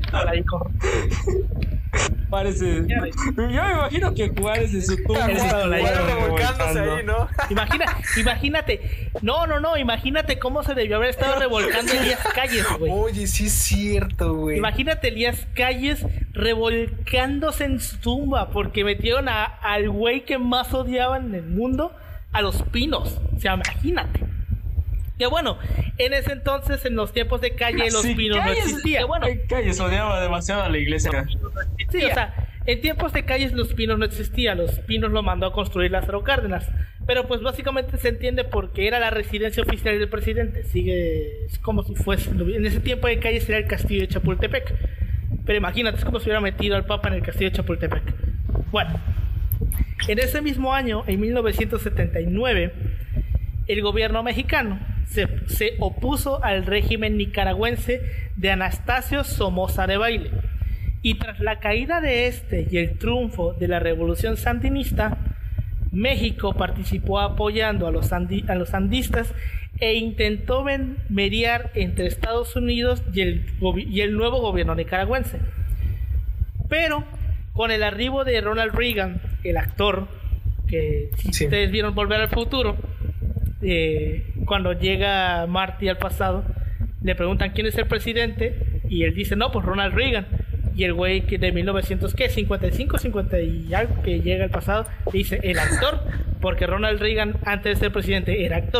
Parece. Yo me imagino que Juárez en su tumba revolcándose ahí, ¿no? Imagínate. No, imagínate cómo se debió haber estado revolcando Elías Calles, güey. Oye, sí es cierto, güey. Imagínate Elías Calles revolcándose en su tumba porque metieron al güey que más odiaban en el mundo a Los Pinos. O sea, imagínate. Que bueno, en ese entonces, en los tiempos de Calle, Los Pinos no existía. Que bueno, Calles odiaba demasiado a la iglesia. Sí, o sea, en tiempos de Calles Los Pinos no existía. Los Pinos lo mandó a construir Lázaro Cárdenas. Pero pues básicamente se entiende porque era la residencia oficial del presidente. Es como si fuese, en ese tiempo de Calles era el castillo de Chapultepec. Pero imagínate, es como si hubiera metido al Papa en el castillo de Chapultepec. Bueno, en ese mismo año, en 1979, el gobierno mexicano se opuso al régimen nicaragüense de Anastasio Somoza Debayle, y tras la caída de este y el triunfo de la revolución sandinista, México participó apoyando a los sandistas e intentó mediar entre Estados Unidos y el nuevo gobierno nicaragüense. Pero con el arribo de Ronald Reagan, el actor que ustedes vieron Volver al Futuro, cuando llega Marty al pasado, le preguntan quién es el presidente y él dice, no, pues Ronald Reagan. Y el güey que de 1955, 50 y algo, que llega al pasado, dice el actor, porque Ronald Reagan antes de ser presidente era actor.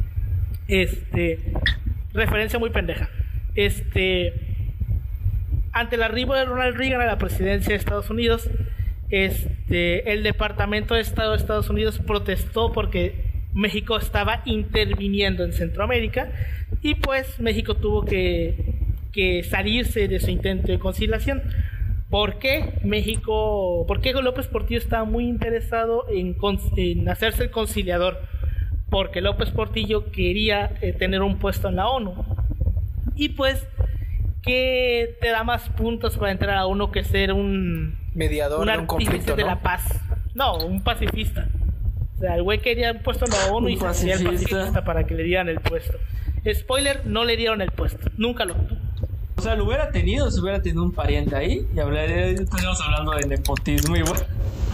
Referencia muy pendeja. Ante el arribo de Ronald Reagan a la presidencia de Estados Unidos, el Departamento de Estado de Estados Unidos protestó porque México estaba interviniendo en Centroamérica, y pues México tuvo que salirse de su intento de conciliación. ¿Por qué López Portillo estaba muy interesado en hacerse el conciliador? Porque López Portillo quería tener un puesto en la ONU, y pues ¿qué te da más puntos para entrar a ONU que ser un mediador de un conflicto, de la paz? No, un pacifista. O sea, el güey quería un puesto en la ONU y se hacía el pacifista para que le dieran el puesto. Spoiler, no le dieron el puesto, nunca lo tuvo. O sea, lo hubiera tenido si hubiera tenido un pariente ahí y estaríamos hablando de nepotismo y bueno.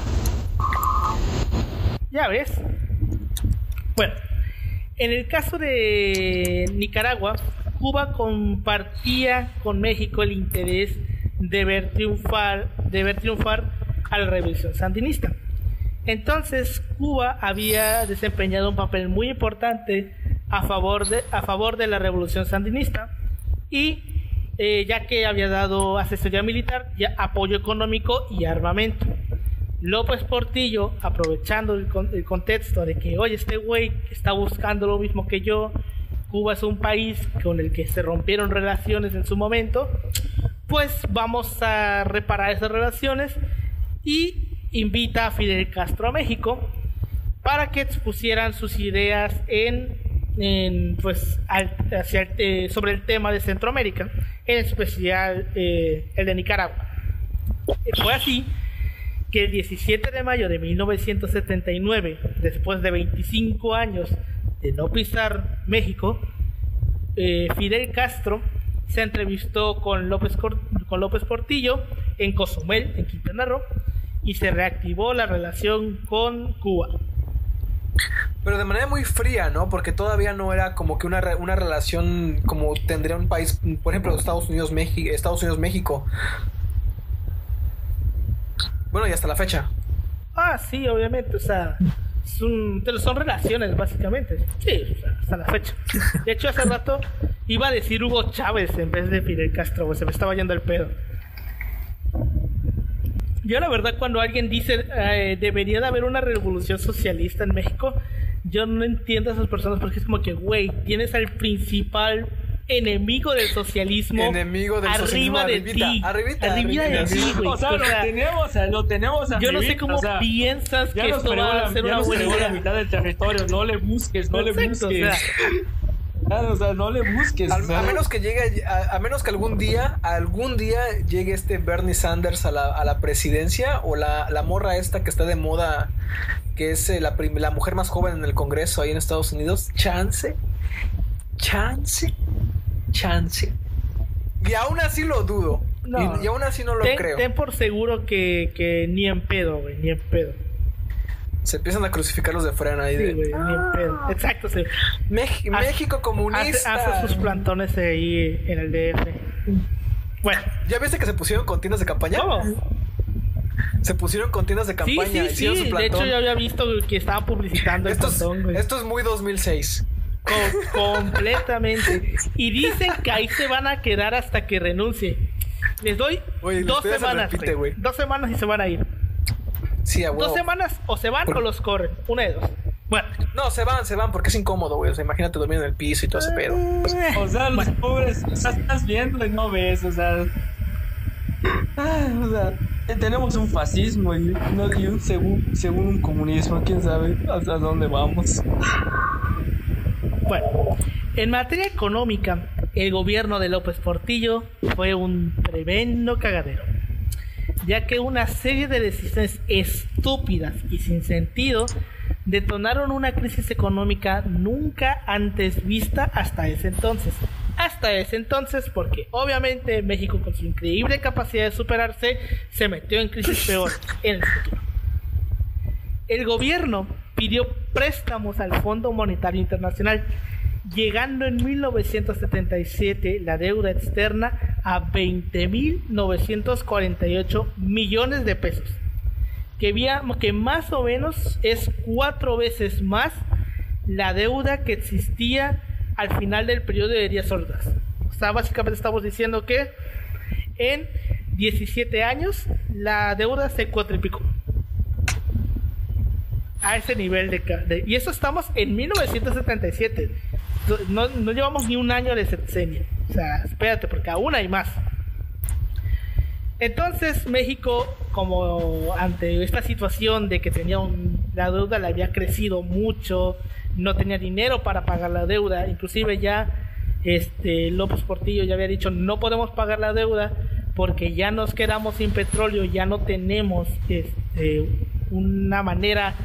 Ya ves. Bueno, en el caso de Nicaragua, Cuba compartía con México el interés de ver triunfar a la revolución sandinista. Entonces, Cuba había desempeñado un papel muy importante a favor de la revolución sandinista y ya que había dado asesoría militar, apoyo económico y armamento. López Portillo, aprovechando el contexto de que, oye, este güey está buscando lo mismo que yo, Cuba es un país con el que se rompieron relaciones en su momento, pues vamos a reparar esas relaciones, y invita a Fidel Castro a México para que expusieran sus ideas sobre el tema de Centroamérica, en especial el de Nicaragua. Fue así que el 17 de mayo de 1979, después de 25 años de no pisar México, Fidel Castro se entrevistó con López Portillo en Cozumel, en Quintana Roo, y se reactivó la relación con Cuba. Pero de manera muy fría, ¿no? Porque todavía no era como que una relación como tendría un país, por ejemplo, Estados Unidos México. Bueno, y hasta la fecha. Ah, sí, obviamente, o sea, son relaciones, básicamente. Sí, o sea, hasta la fecha. De hecho, hace rato iba a decir Hugo Chávez en vez de Fidel Castro, se me estaba yendo el pedo. Yo, la verdad, cuando alguien dice debería de haber una revolución socialista en México, yo no entiendo a esas personas, porque es como que, güey, tienes al principal enemigo del socialismo arriba de ti. Arribita de ti, güey. O sea, lo tenemos arriba. Yo no sé cómo piensas que esto va a ser una buena idea. La mitad del territorio, no le busques. O sea, no le busques. A menos que llegue, a menos que algún día llegue este Bernie Sanders a la presidencia, o la morra esta que está de moda, que es la mujer más joven en el Congreso ahí en Estados Unidos. Chance. Y aún así lo dudo. No, y aún así no lo creo. Ten por seguro que ni en pedo, güey, ni en pedo. Se empiezan a crucificar los de frena ahí. Sí, güey, ni en pedo. Exacto, sí. México comunista. Hace sus plantones ahí en el DF. Bueno. ¿Ya viste que se pusieron con tiendas de campaña? ¿Cómo? Se pusieron con tiendas de campaña. Sí. De hecho, yo había visto que estaban publicitando el plantón, güey. Esto es muy 2006. Completamente. Y dicen que ahí se van a quedar hasta que renuncie. Les doy 2 semanas. 2 semanas y se van a ir. Sí, 2 semanas o se van o los corren. Una de dos. Bueno. No, se van porque es incómodo, güey. O sea, imagínate dormir en el piso y todo ese pedo. O sea, los pobres, o sea, estás viendo y no ves, o sea, tenemos un fascismo y un según un comunismo. ¿Quién sabe hasta dónde vamos? Bueno, en materia económica, el gobierno de López Portillo fue un tremendo cagadero, ya que una serie de decisiones estúpidas y sin sentido detonaron una crisis económica nunca antes vista hasta ese entonces. Porque obviamente México, con su increíble capacidad de superarse, se metió en crisis peor en el futuro. El gobierno pidió préstamos al Fondo Monetario Internacional, llegando en 1977 la deuda externa a 20.948 millones de pesos, que más o menos es 4 veces más la deuda que existía al final del periodo de Díaz Ordaz. O sea, básicamente estamos diciendo que en 17 años la deuda se cuatriplicó a ese nivel y eso estamos en 1977. No llevamos ni un año de sexenio. O sea, espérate, porque aún hay más. Entonces México, como ante esta situación de que la deuda le había crecido mucho, no tenía dinero para pagar la deuda, inclusive ya López Portillo ya había dicho: no podemos pagar la deuda porque ya nos quedamos sin petróleo, ya no tenemos una manera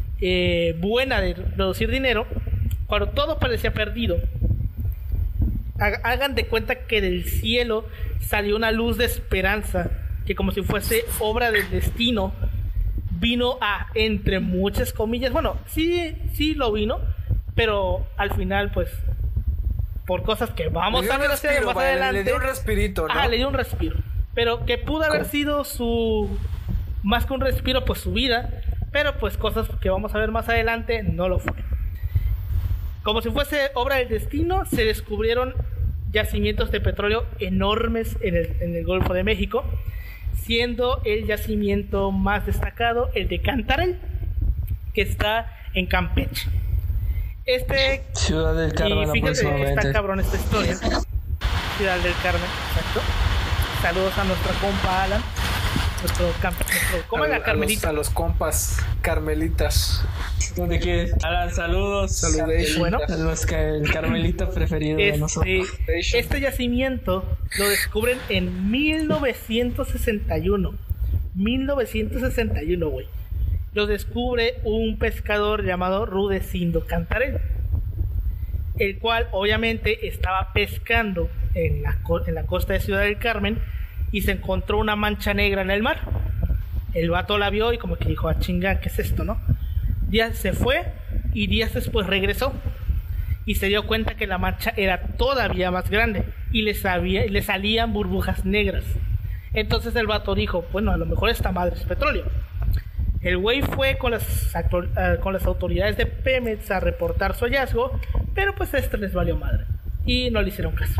buena de producir dinero. Cuando todo parecía perdido, hagan de cuenta que del cielo salió una luz de esperanza, que como si fuese obra del destino, vino a, entre muchas comillas, bueno, sí lo vino, pero al final, pues, por cosas que vamos a ver más adelante. Le dio un respirito, ¿no? Le dio un respiro. Pero que pudo haber sido más que un respiro, pues su vida. Pero pues cosas que vamos a ver más adelante no lo fue. Como si fuese obra del destino, se descubrieron yacimientos de petróleo enormes en el Golfo de México, siendo el yacimiento más destacado el de Cantarell, que está en Campeche. Ciudad del Carmen, y fíjate, aproximadamente. está cabrón esta historia. Ciudad del Carmen, exacto. Saludos a nuestra compa Alan, ¿cómo es la Carmelita? A los compas carmelitas. ¿Dónde quieres? Alan, saludos. Saludation. Bueno, El carmelita preferido de nosotros. este yacimiento lo descubren en 1961. 1961, güey. Lo descubre un pescador llamado Rudecindo Cantarell, el cual obviamente estaba pescando en la costa de Ciudad del Carmen y se encontró una mancha negra en el mar. El vato la vio y como que dijo, chinga, ¿qué es esto, no? Díaz se fue y días después regresó y se dio cuenta que la mancha era todavía más grande y le salían burbujas negras. Entonces el vato dijo, bueno, a lo mejor esta madre es petróleo. El güey fue con las autoridades de Pemex a reportar su hallazgo, pero pues les valió madre y no le hicieron caso.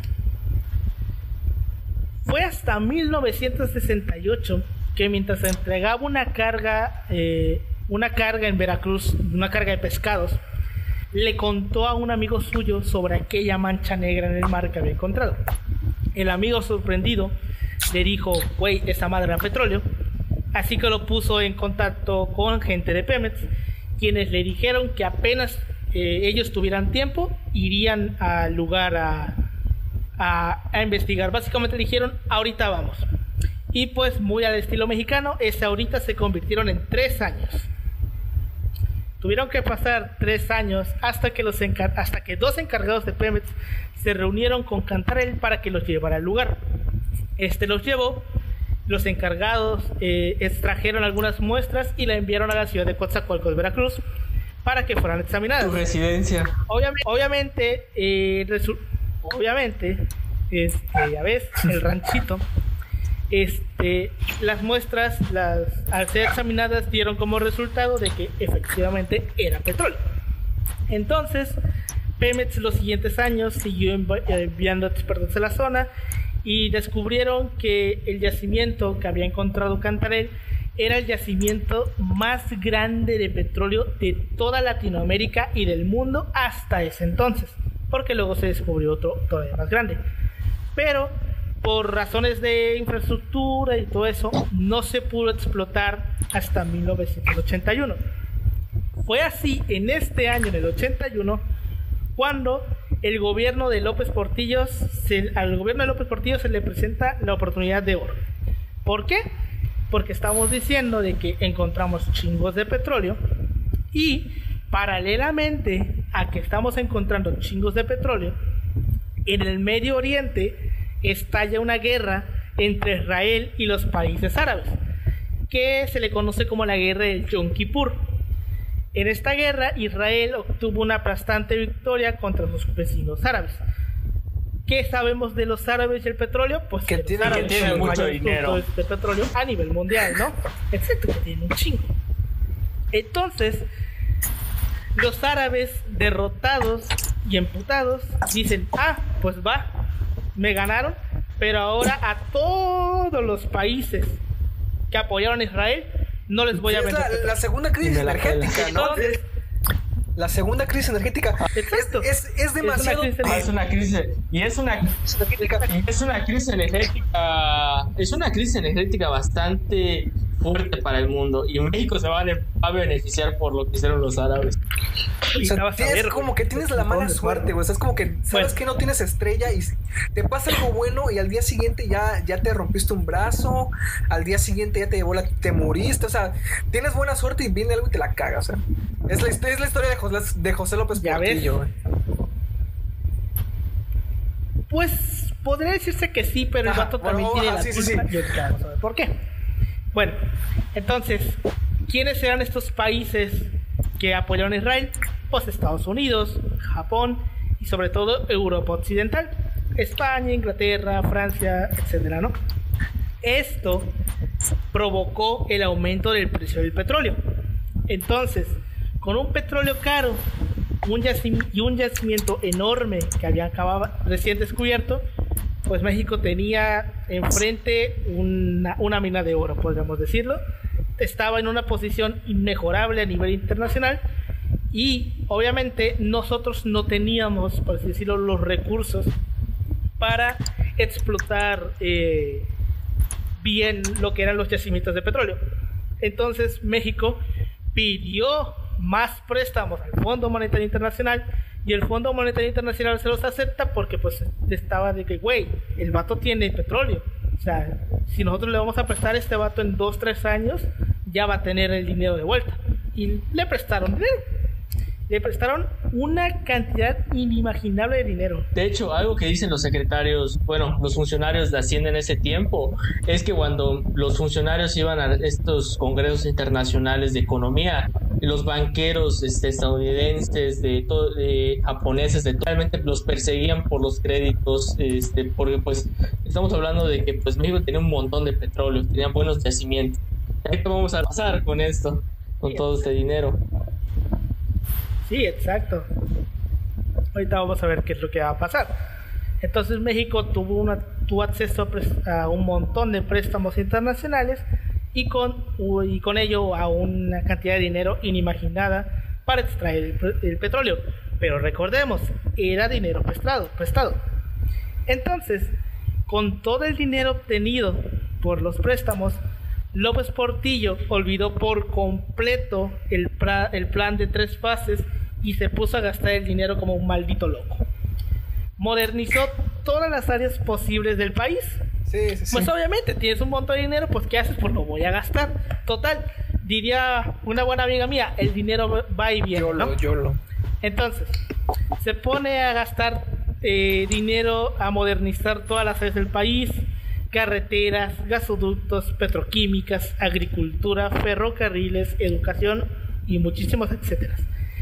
Fue hasta 1968 que mientras se entregaba una carga en Veracruz, una carga de pescados, le contó a un amigo suyo sobre aquella mancha negra en el mar que había encontrado. El amigo, sorprendido, le dijo, güey, esa madre era petróleo. Así que lo puso en contacto con gente de Pemex, quienes le dijeron que apenas ellos tuvieran tiempo, irían al lugar a investigar. Básicamente dijeron, ahorita vamos. Y pues muy al estilo mexicano, ese ahorita se convirtieron en 3 años. Tuvieron que pasar 3 años hasta que 2 encargados de Pemex se reunieron con Cantarell para que los llevara al lugar. Los llevó. Los encargados extrajeron algunas muestras y la enviaron a la ciudad de Coatzacoalcos, Veracruz, para que fueran examinadas. Tu residencia. Obviamente, ya ves, el ranchito. Las muestras, al ser examinadas, dieron como resultado de que efectivamente era petróleo. Entonces, Pemex los siguientes años siguió enviando expertos a la zona y descubrieron que el yacimiento que había encontrado Cantarell era el yacimiento más grande de petróleo de toda Latinoamérica y del mundo hasta ese entonces, porque luego se descubrió otro todavía más grande, pero por razones de infraestructura y todo eso no se pudo explotar hasta 1981. Fue así en este año, en el 81, cuando al gobierno de López Portillo se le presenta la oportunidad de oro. ¿Por qué? Porque estamos diciendo de que encontramos chingos de petróleo y paralelamente a que estamos encontrando chingos de petróleo, en el Medio Oriente estalla una guerra entre Israel y los países árabes, que se le conoce como la guerra del Yom Kippur. En esta guerra, Israel obtuvo una aplastante victoria contra sus vecinos árabes. ¿Qué sabemos de los árabes y el petróleo? Pues que tienen mucho dinero de petróleo a nivel mundial, ¿no? Excepto que tienen un chingo. Entonces, los árabes derrotados y emputados dicen, pues va, me ganaron, pero ahora a todos los países que apoyaron a Israel no les voy a vender. La segunda crisis energética, ¿no? Entonces, la segunda crisis energética. Exacto. Es demasiado. Es una crisis energética. Es una crisis energética bastante fuerte para el mundo. Y México se va a beneficiar por lo que hicieron los árabes. O sea, es como que tienes la mala suerte, güey. O sea, es como que sabes que no tienes estrella y te pasa algo bueno y al día siguiente ya te rompiste un brazo, al día siguiente ya te moriste. O sea, tienes buena suerte y viene algo y te la cagas. O sea, es la historia de José López Portillo, güey. Pues podría decirse que sí, pero el vato también tiene la culpa. Sí. Y ahorita vamos a ver por qué. Bueno, entonces, ¿quiénes eran estos países que apoyaron a Israel? Pues Estados Unidos, Japón y sobre todo Europa Occidental, España, Inglaterra, Francia, etcétera, ¿no? Esto provocó el aumento del precio del petróleo. Entonces, con un petróleo caro y un yacimiento enorme que había acabado recién descubierto, pues México tenía enfrente una mina de oro, podríamos decirlo. Estaba en una posición inmejorable a nivel internacional y obviamente nosotros no teníamos, por así decirlo, los recursos para explotar bien lo que eran los yacimientos de petróleo. Entonces México pidió más préstamos al Fondo Monetario Internacional y el Fondo Monetario Internacional se los acepta porque pues estaba de que, güey, el vato tiene petróleo. O sea, si nosotros le vamos a prestar a este vato en 2-3 años, ya va a tener el dinero de vuelta. Y le prestaron dinero. Le prestaron una cantidad inimaginable de dinero. De hecho, algo que dicen los secretarios, bueno, los funcionarios de Hacienda en ese tiempo, es que cuando los funcionarios iban a estos congresos internacionales de economía, los banqueros estadounidenses, de japoneses, totalmente los perseguían por los créditos, porque pues estamos hablando de que pues México tenía un montón de petróleo, tenía buenos yacimientos. ¿Qué vamos a pasar con esto, con todo este dinero? Sí, exacto. Ahorita vamos a ver qué es lo que va a pasar. Entonces México tuvo acceso a un montón de préstamos internacionales y con ello a una cantidad de dinero inimaginada para extraer el petróleo. Pero recordemos, era dinero prestado. Entonces, con todo el dinero obtenido por los préstamos, López Portillo olvidó por completo el plan de 3 fases y se puso a gastar el dinero como un maldito loco. Modernizó todas las áreas posibles del país. Sí. Pues obviamente tienes un montón de dinero, pues ¿qué haces? Pues lo voy a gastar. Total, diría una buena amiga mía, el dinero va y viene, ¿no? YOLO. Entonces, se pone a gastar dinero, a modernizar todas las áreas del país: carreteras, gasoductos, petroquímicas, agricultura, ferrocarriles, educación y muchísimos etcétera.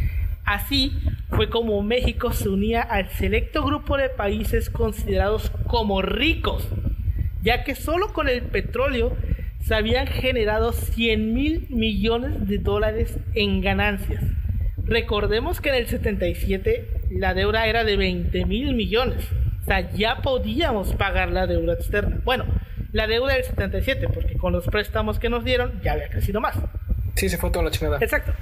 Así fue como México se unía al selecto grupo de países considerados como ricos, ya que solo con el petróleo se habían generado 100,000 millones de dólares en ganancias. Recordemos que en el 77 la deuda era de 20,000 millones. O sea, ya podíamos pagar la deuda externa. Bueno, la deuda del 77, porque con los préstamos que nos dieron ya había crecido más. Sí, se fue toda la chingada. Exacto.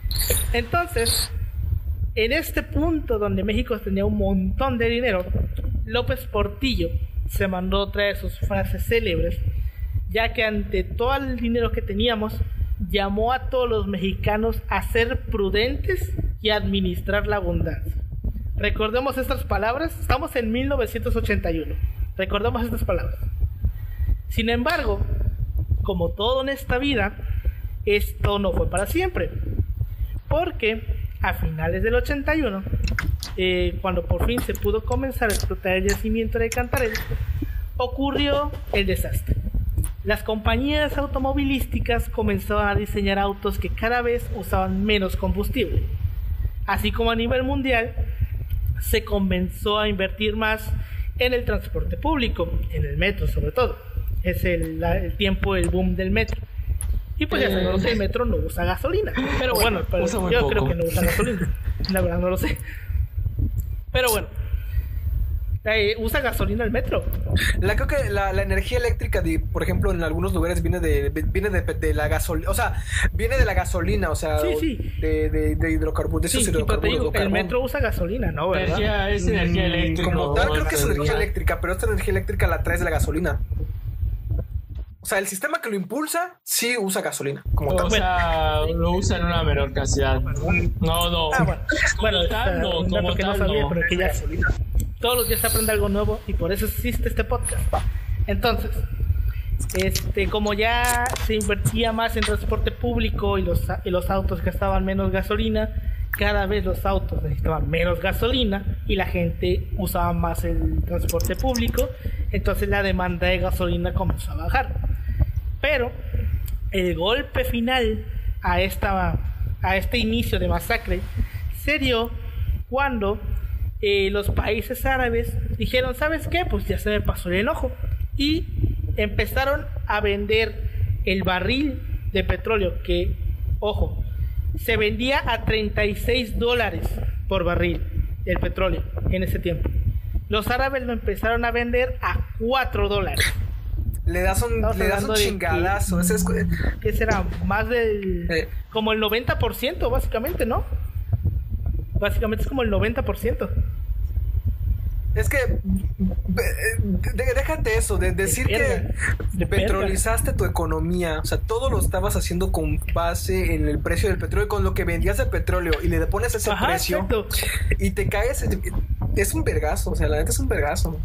Entonces, en este punto donde México tenía un montón de dinero, López Portillo se mandó otra de sus frases célebres, ya que ante todo el dinero que teníamos, llamó a todos los mexicanos a ser prudentes y a administrar la abundancia. Recordemos estas palabras, estamos en 1981. Recordemos estas palabras. Sin embargo, como todo en esta vida, esto no fue para siempre. Porque a finales del 81, cuando por fin se pudo comenzar a explotar el yacimiento de Cantarell, ocurrió el desastre. Las compañías automovilísticas comenzaron a diseñar autos que cada vez usaban menos combustible. Así como a nivel mundial, se comenzó a invertir más en el transporte público, en el metro sobre todo. Es el boom del metro. Y pues ya sabemos que el metro no usa gasolina. Pero bueno, yo creo que no usa gasolina. La verdad no lo sé. Pero bueno, ¿usa gasolina el metro? Creo que la energía eléctrica, por ejemplo, en algunos lugares viene de la gasolina. O sea, viene de la gasolina, o sea, sí. De hidrocarburos. Sí, pero te digo que el metro usa gasolina, ¿no? ¿Verdad? Es energía eléctrica. Como tal, creo que es energía eléctrica, pero esta energía eléctrica la traes de la gasolina. O sea, el sistema que lo impulsa sí usa gasolina. O sea, lo usa en una menor cantidad. No. Como tal, no sabía, pero que ya todos los días se aprende algo nuevo y por eso existe este podcast. Entonces, como ya se invertía más en transporte público y los autos gastaban menos gasolina, cada vez los autos necesitaban menos gasolina y la gente usaba más el transporte público, entonces la demanda de gasolina comenzó a bajar. Pero el golpe final a este inicio de masacre se dio cuando los países árabes dijeron, ¿sabes qué? Pues ya se me pasó el enojo, y empezaron a vender el barril de petróleo que, ojo, se vendía a $36 por barril el petróleo en ese tiempo. Los árabes lo empezaron a vender a $4. Le das un chingadazo. ¿Qué será? Más del... como el 90%, básicamente, ¿no? Básicamente es como el 90%. Es que déjate eso de decir que petrolizaste tu economía. O sea, todo lo estabas haciendo con base en el precio del petróleo, con lo que vendías de petróleo, y le pones ese precio. Exacto. Y te caes. Es un vergazo. O sea, la neta es un vergazo.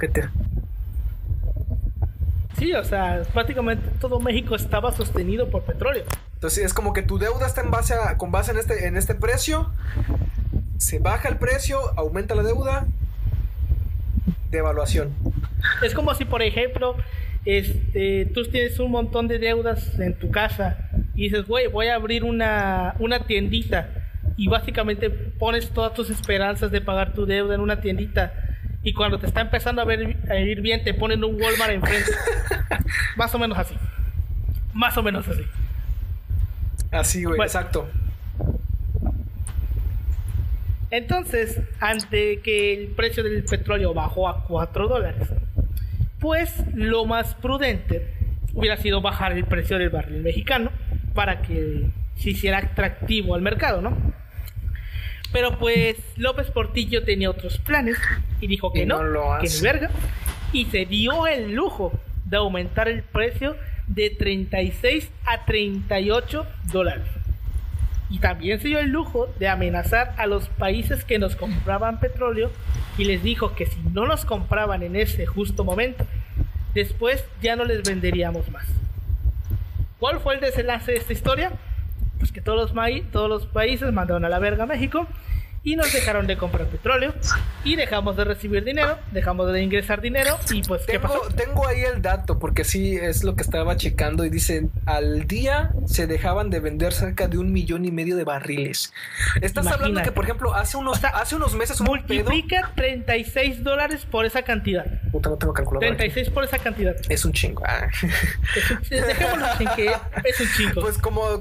Sí, o sea, prácticamente todo México estaba sostenido por petróleo. Entonces es como que tu deuda está con base en este precio. Se baja el precio, aumenta la deuda. Devaluación. Es como si, por ejemplo, tú tienes un montón de deudas en tu casa y dices, güey, voy a abrir una tiendita, y básicamente pones todas tus esperanzas de pagar tu deuda en una tiendita, y cuando te está empezando a ir bien te ponen un Walmart enfrente. Más o menos así. Así, güey, bueno, exacto. Entonces, ante que el precio del petróleo bajó a $4, pues lo más prudente hubiera sido bajar el precio del barril mexicano para que se hiciera atractivo al mercado, ¿no? Pero pues López Portillo tenía otros planes y dijo que no que ni verga, y se dio el lujo de aumentar el precio de 36 a $38. Y también se dio el lujo de amenazar a los países que nos compraban petróleo, y les dijo que si no nos compraban en ese justo momento, después ya no les venderíamos más. ¿Cuál fue el desenlace de esta historia? Pues que todos los países mandaron a la verga a México y nos dejaron de comprar petróleo, y dejamos de recibir dinero, dejamos de ingresar dinero, y pues ¿qué pasó? Tengo ahí el dato, porque sí es lo que estaba checando, y dicen, al día se dejaban de vender cerca de 1,5 millones de barriles. Estás hablando que, por ejemplo, hace unos meses multiplica $36 por esa cantidad. Puta, no tengo calculadora 36 por esa cantidad. Es un chingo. Dejémoslo en que es un chingo. Pues como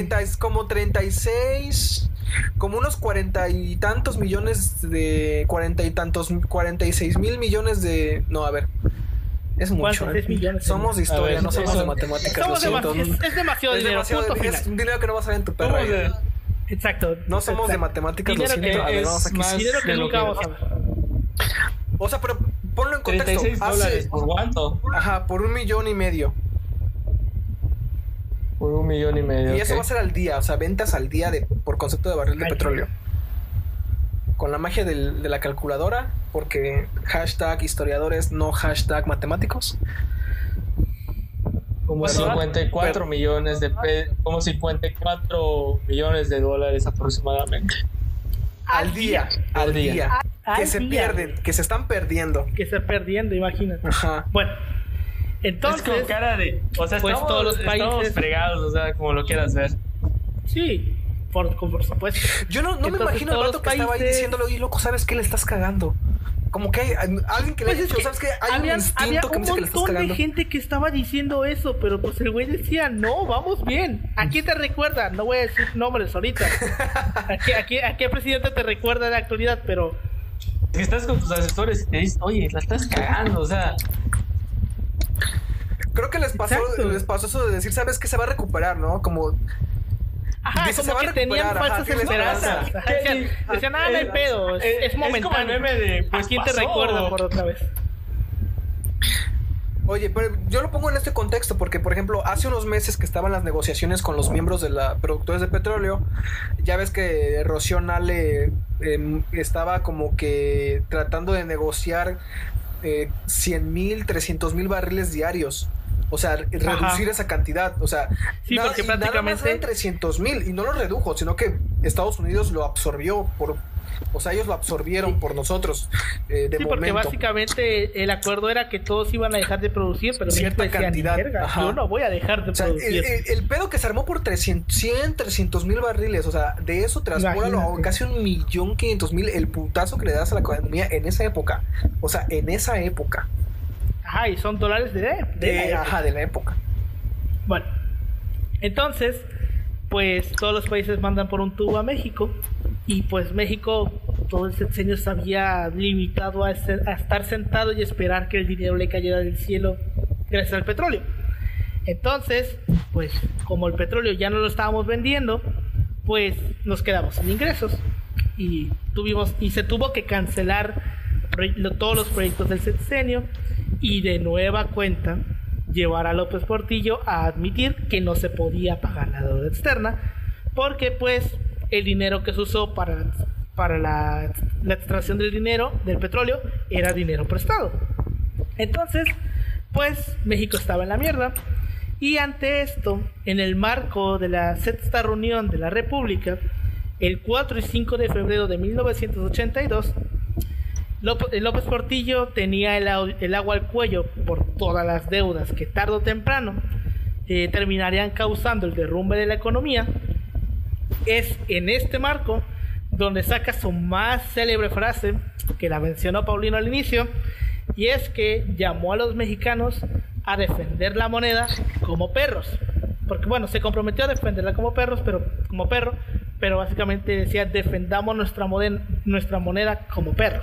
36, como unos 40 y tantos millones de 46 mil millones de... No, a ver, es mucho. Somos de historia, ver, no somos de matemáticas. Es demasiado dinero. Es un dinero que no vas a ver en tu perra. Exacto. No somos de matemáticas. Dinero que nunca vamos a ver. O sea, pero ponlo en contexto. $36 ¿por cuánto? Ajá, por 1,5 millones. Por 1,5 millones. Y eso va a ser al día, o sea, ventas al día por concepto de barril de petróleo. Con la magia de la calculadora, porque hashtag historiadores, no hashtag matemáticos. Como 54 millones como 54 millones de dólares aproximadamente. Al día. Que se pierden, que se están perdiendo. Imagínate. Ajá. Bueno, entonces, es con cara de, o sea, pues todos los países estamos fregados, o sea, como lo quieras ver. Sí, por supuesto. Yo no me imagino el vato que estaba ahí diciéndolo, y loco, ¿sabes qué? Le estás cagando. Como que hay alguien que le ha dicho, ¿sabes qué? Hay un instinto que me dice que le estás cagando. Había un montón de gente que estaba diciendo eso, pero pues el güey decía, no, vamos bien. ¿A quién te recuerda? No voy a decir nombres ahorita. ¿A qué presidente te recuerda de la actualidad? Pero si estás con tus asesores y te dicen, oye, la estás cagando, o sea... Creo que les pasó eso de decir, ¿sabes qué? Se va a recuperar, ¿no? Como... Ajá, dice, como que tenían falsas esperanzas. Decían, no hay pedo, es momentáneo. Es como el meme de, pues, ¿a quién te recuerda por otra vez? Oye, pero yo lo pongo en este contexto porque, por ejemplo, hace unos meses que estaban las negociaciones con los miembros de la productores de petróleo, ya ves que Rocío Nale estaba como que tratando de negociar 100,000, 300,000 barriles diarios O sea, reducir esa cantidad. O sea, sí, porque prácticamente nada más eran 300,000 y no lo redujo, sino que Estados Unidos lo absorbió o sea, ellos lo absorbieron por nosotros de momento. Porque básicamente el acuerdo era que todos iban a dejar de producir, pero cierta cantidad. Yo no voy a dejar de producir. El pedo que se armó por 300,000 barriles, o sea, de eso transpóralo a casi 1,500,000 el putazo que le das a la economía en esa época. O sea, en esa época. Ajá, y son dólares de la época. Bueno, entonces, pues todos los países mandan por un tubo a México. Y pues México todo el sexenio se había limitado a estar sentado y esperar que el dinero le cayera del cielo gracias al petróleo. Entonces, pues como el petróleo ya no lo estábamos vendiendo, pues nos quedamos sin ingresos y se tuvo que cancelar todos los proyectos del sexenio y de nueva cuenta llevar a López Portillo a admitir que no se podía pagar la deuda externa porque pues el dinero que se usó para la extracción del petróleo era dinero prestado. Entonces, pues México estaba en la mierda. Y ante esto, en el marco de la sexta reunión de la República, el 4 y 5 de febrero de 1982, López Portillo tenía el agua al cuello por todas las deudas que tarde o temprano terminarían causando el derrumbe de la economía. Es en este marco donde saca su más célebre frase, que la mencionó Paulino al inicio, y es que llamó a los mexicanos a defender la moneda como perros. Porque bueno, se comprometió a defenderla como perro, pero básicamente decía defendamos nuestra moneda como perros.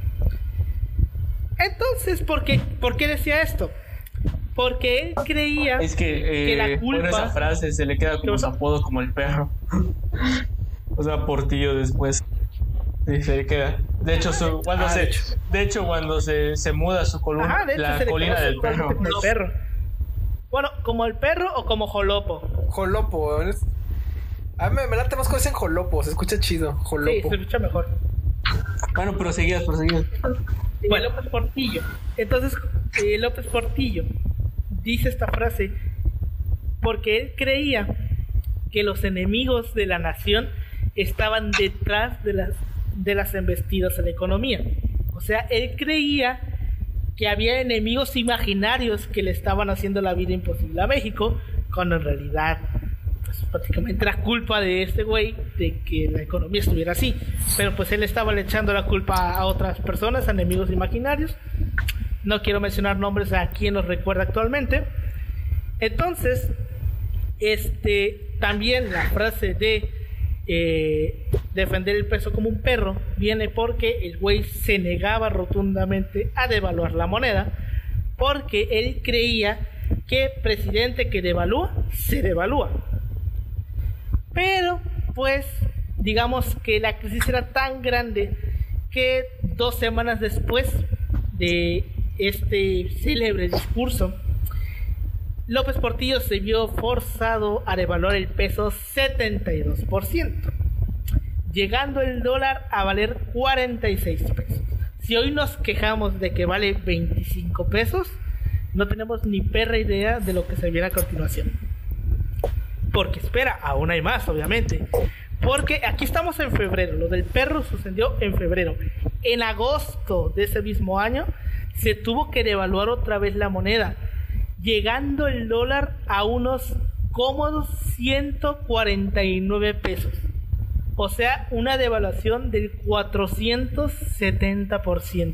Entonces, ¿por qué decía esto? Porque él creía que la culpa... Por esa frase se le queda como su apodo como el perro. O sea, Portillo después. Sí, se le queda. De hecho, cuando se muda a su columna, la colina del perro. Como el perro. Bueno, ¿como el perro o como Jolopo? Jolopo. A mí me late más cosas en Jolopo, se escucha chido. Jolopo. Sí, se escucha mejor. Bueno, proseguías. Bueno, López Portillo. Entonces, López Portillo dice esta frase porque él creía que los enemigos de la nación estaban detrás de las embestidas en la economía. O sea, él creía que había enemigos imaginarios que le estaban haciendo la vida imposible a México, cuando en realidad pues, prácticamente era culpa de este güey de que la economía estuviera así. Pero pues él estaba le echando la culpa a otras personas, a enemigos imaginarios. No quiero mencionar nombres a quien nos recuerda actualmente. Entonces, también la frase de defender el peso como un perro viene porque el güey se negaba rotundamente a devaluar la moneda, porque él creía que presidente que devalúa, se devalúa. Pero, pues, digamos que la crisis era tan grande que 2 semanas después de este célebre discurso, López Portillo se vio forzado a devaluar el peso 72%, llegando el dólar a valer 46 pesos. Si hoy nos quejamos de que vale 25 pesos, no tenemos ni perra idea de lo que se viene a continuación. Porque espera, aún hay más, obviamente. Porque aquí estamos en febrero, lo del perro sucedió en febrero. En agosto de ese mismo año se tuvo que devaluar otra vez la moneda, llegando el dólar a unos cómodos 149 pesos. O sea, una devaluación del 470%.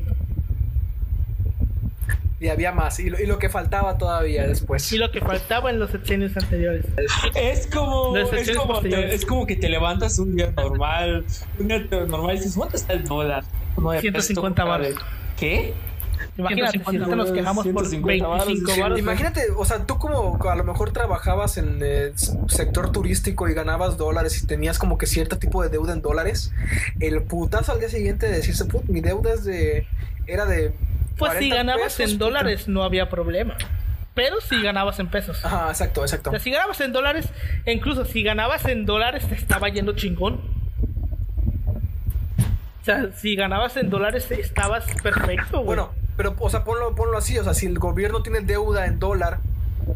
Y había más, y lo que faltaba todavía después. Y lo que faltaba en los sexenios anteriores. Es como que te levantas un día normal, y dices, ¿cuánto está el dólar? 150 baros. ¿Qué? Imagínate, si ahorita nos quejamos por 25 baros. Imagínate, o sea, tú como a lo mejor trabajabas en el sector turístico y ganabas dólares y tenías como que cierto tipo de deuda en dólares, el putazo al día siguiente de decirse, mi deuda era de pues si ganabas pesos, en dólares no había problema, pero si ganabas en pesos. Ajá, exacto. O sea, si ganabas en dólares, e incluso si ganabas en dólares te estaba yendo chingón. O sea, si ganabas en dólares estabas perfecto, güey. Bueno, pero, o sea, ponlo así, o sea, si el gobierno tiene deuda en dólar,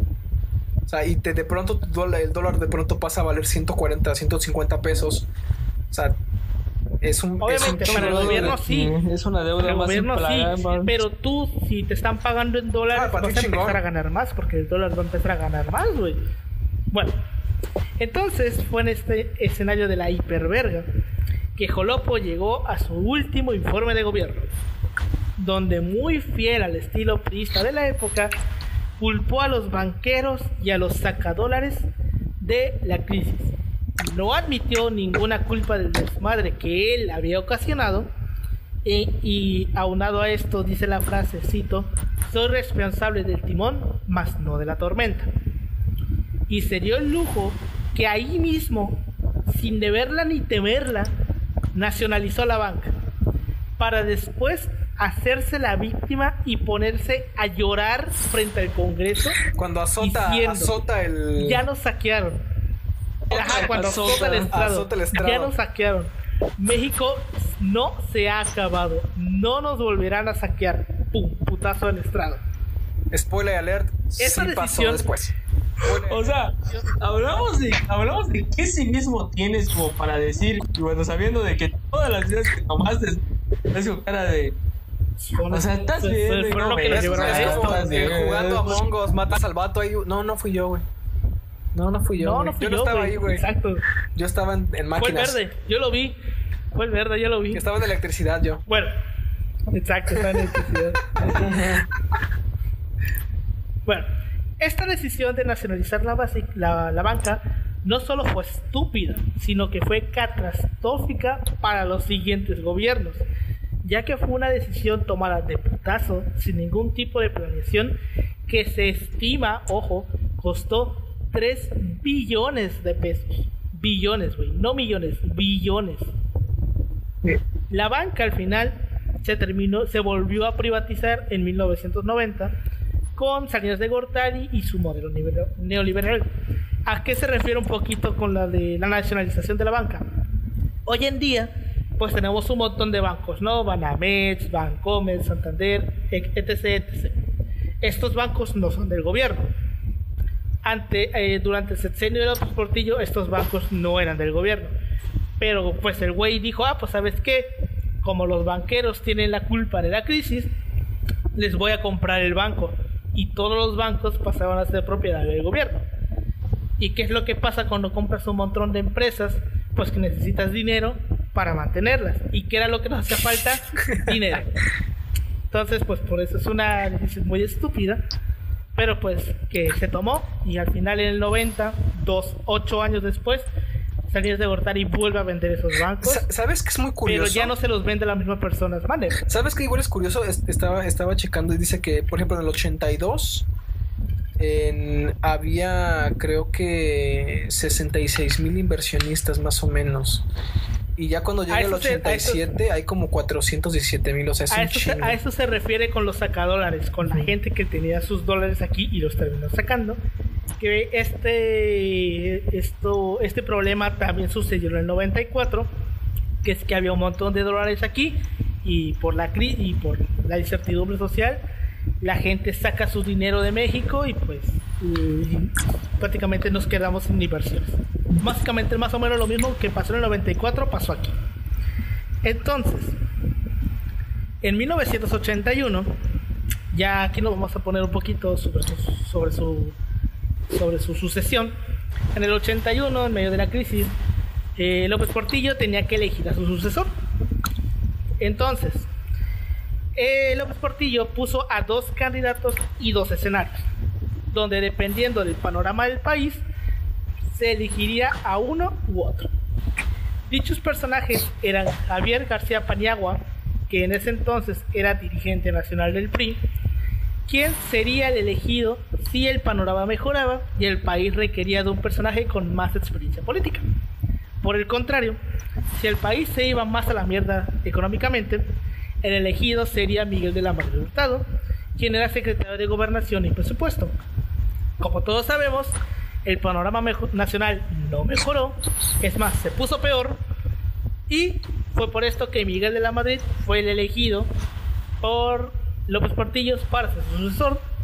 O sea, y de pronto el dólar de pronto pasa a valer 140, 150 pesos. O sea, es un... Obviamente, para el gobierno sí. Es una deuda el más gobierno impagable. sí, pero tú, si te están pagando en dólares, vas a empezar a ganar más, porque el dólar va a empezar a ganar más, güey. Bueno, entonces fue en este escenario de la hiperverga que Jolopo llegó a su último informe de gobierno, donde, muy fiel al estilo priista de la época, culpó a los banqueros y a los sacadólares de la crisis. No admitió ninguna culpa del desmadre que él había ocasionado, y aunado a esto dice la frase, cito: soy responsable del timón, mas no de la tormenta. Y se dio el lujo que ahí mismo, sin deberla ni temerla, nacionalizó la banca, para después hacerse la víctima y ponerse a llorar frente al Congreso cuando azota el... ya nos saquearon. Ajá, cuando azota el estrado. Ya nos saquearon. México no se ha acabado, no nos volverán a saquear. Pum, putazo del estrado. Spoiler alert, esa sí pasó después. O sea, hablamos de qué cinismo tienes como para decir, y bueno, sabiendo de que todas las ideas que tomaste es con cara de... O sea, estás bien, es como jugando a Among Us, matas al vato ahí. No fui yo, güey. No fui yo. Yo no estaba ahí, güey. Exacto. Yo estaba en máquinas. Fue el verde, yo lo vi. Yo estaba en electricidad, yo. Bueno, exacto, estaba en electricidad. Bueno, esta decisión de nacionalizar la banca no solo fue estúpida, sino que fue catastrófica para los siguientes gobiernos, ya que fue una decisión tomada de putazo, sin ningún tipo de planeación, que se estima, ojo, costó 3 billones de pesos. Billones, güey, no millones, billones. La banca al final se volvió a privatizar en 1990 con Salinas de Gortari y su modelo neoliberal. ¿A qué se refiere un poquito con la de la nacionalización de la banca? Hoy en día, pues tenemos un montón de bancos, ¿no? Banamex, Bancomer, Santander, etc. Estos bancos no son del gobierno. Durante el sexenio de López Portillo, estos bancos no eran del gobierno. Pero pues el güey dijo, pues ¿sabes qué? Como los banqueros tienen la culpa de la crisis, les voy a comprar el banco. Y todos los bancos pasaban a ser propiedad del gobierno. ¿Y qué es lo que pasa cuando compras un montón de empresas? Pues que necesitas dinero para mantenerlas. ¿Y qué era lo que nos hacía falta? Dinero. Entonces, pues por eso es una decisión muy estúpida, pero pues que se tomó, y al final en el 90, 8 años después, Salinas de Gortari vuelve a vender esos bancos. ¿Sabes qué es muy curioso? Pero ya no se los vende la misma persona. ¿Sabes qué igual es curioso? Estaba checando y dice que, por ejemplo, en el 82 había, creo que 66,000 inversionistas más o menos. Y ya cuando llega el 87 hay como 417,000, o sea, es un chingo. A eso se refiere con los sacadólares, con la gente que tenía sus dólares aquí y los terminó sacando. Que este problema también sucedió en el 94, que es que había un montón de dólares aquí, y por la crisis y por la incertidumbre social, la gente saca su dinero de México y pues prácticamente nos quedamos sin inversiones. Básicamente más o menos lo mismo que pasó en el 94 pasó aquí. Entonces, en 1981, ya aquí nos vamos a poner un poquito sobre su sucesión. En el 81, en medio de la crisis, López Portillo tenía que elegir a su sucesor. Entonces, López Portillo puso a 2 candidatos y 2 escenarios, donde dependiendo del panorama del país se elegiría a uno u otro. Dichos personajes eran Javier García Paniagua, que en ese entonces era dirigente nacional del PRI, quien sería el elegido si el panorama mejoraba y el país requería de un personaje con más experiencia política. Por el contrario, si el país se iba más a la mierda económicamente, el elegido sería Miguel de la Madrid Hurtado, quien era secretario de Gobernación y Presupuesto. Como todos sabemos, el panorama nacional no mejoró, es más, se puso peor, y fue por esto que Miguel de la Madrid fue el elegido por López Portillo para ser su sucesor,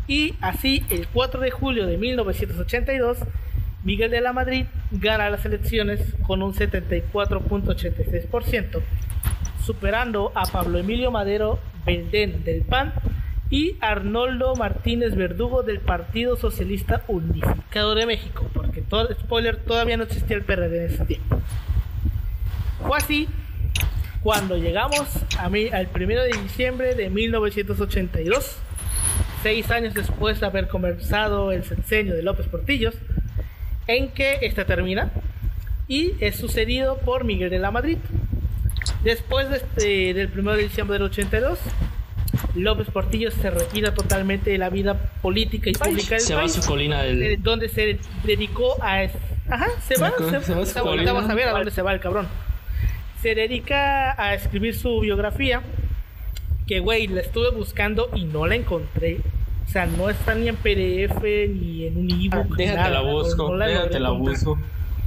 Y así, el 4 de julio de 1982, Miguel de la Madrid gana las elecciones con un 74.86%, superando a Pablo Emilio Madero Belden del PAN y Arnoldo Martínez Verdugo del Partido Socialista Unificado de México, porque spoiler, todavía no existía el PRD en ese tiempo. Fue así cuando llegamos al 1 de diciembre de 1982, 6 años después de haber comenzado el sexenio de López Portillo, en que esta termina y es sucedido por Miguel de la Madrid. Después del 1 de diciembre del 82, López Portillo se retira totalmente de la vida política y pública del país. Se va a su colina donde se dedicó a... se va a su colina. Vamos a ver a dónde se va el cabrón. Se dedica a escribir su biografía, que güey, la estuve buscando y no la encontré. O sea, no está ni en PDF ni en un ebook. Déjate la busco, déjate la busco.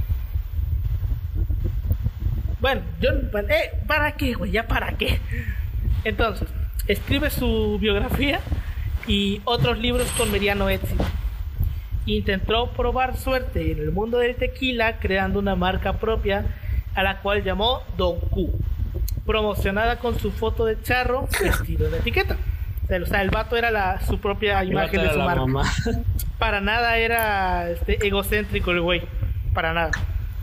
Bueno, ¿para qué, güey? ¿Ya para qué? Entonces, escribe su biografía y otros libros con mediano éxito. Intentó probar suerte en el mundo del tequila creando una marca propia a la cual llamó Don Q, promocionada con su foto de charro vestido de etiqueta. O sea, el vato era su propia imagen de su marca. Mamá. Para nada era egocéntrico el güey, para nada.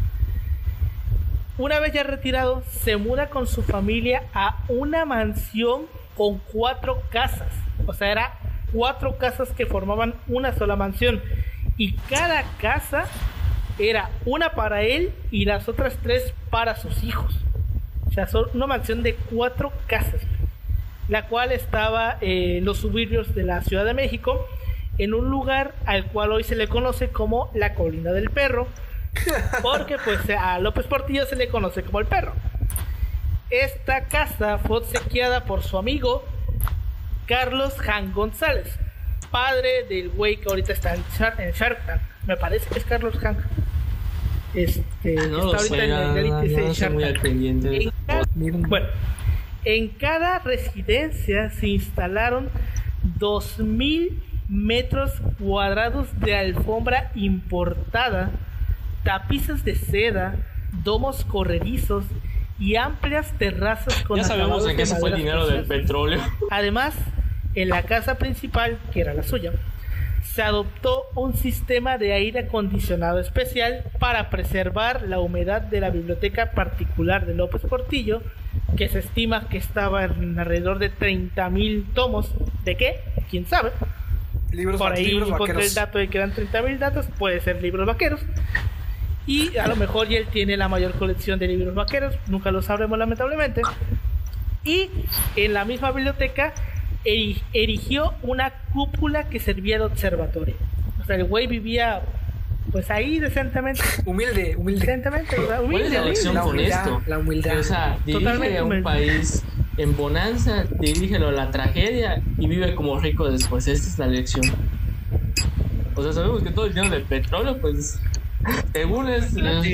Una vez ya retirado, se muda con su familia a una mansión con 4 casas. O sea, eran 4 casas que formaban una sola mansión. Y cada casa era una para él y las otras 3 para sus hijos. O sea, son una mansión de 4 casas, la cual estaba en los suburbios de la Ciudad de México, en un lugar al cual hoy se le conoce como la Colina del Perro, porque pues a López Portillo se le conoce como el Perro. Esta casa fue obsequiada por su amigo Carlos Hank González, padre del güey que ahorita está en Shark Tank. Me parece que es Carlos Hank. No lo sé, no estoy muy al pendiente. Bueno, en cada residencia se instalaron 2,000 metros cuadrados de alfombra importada, tapices de seda, domos corredizos y amplias terrazas con... Ya sabemos en qué se fue el dinero del petróleo. Además, en la casa principal, que era la suya, se adoptó un sistema de aire acondicionado especial para preservar la humedad de la biblioteca particular de López Portillo, que se estima que estaba en alrededor de 30,000 tomos. ¿De qué? ¿Quién sabe? Por ahí encontré el dato de que eran 30,000 datos, puede ser libros vaqueros. Y a lo mejor ya él tiene la mayor colección de libros vaqueros, nunca lo sabremos lamentablemente. Y en la misma biblioteca erigió una cúpula que servía de observatorio. O sea, el güey vivía pues ahí decentemente. Humilde. Decentemente, ¿Cuál es la lección con esto? La humildad. O sea, dirige a un país en bonanza, dirígelo a la tragedia y vive como rico después. Esta es la lección. O sea, sabemos que todo el dinero del petróleo, pues, según es...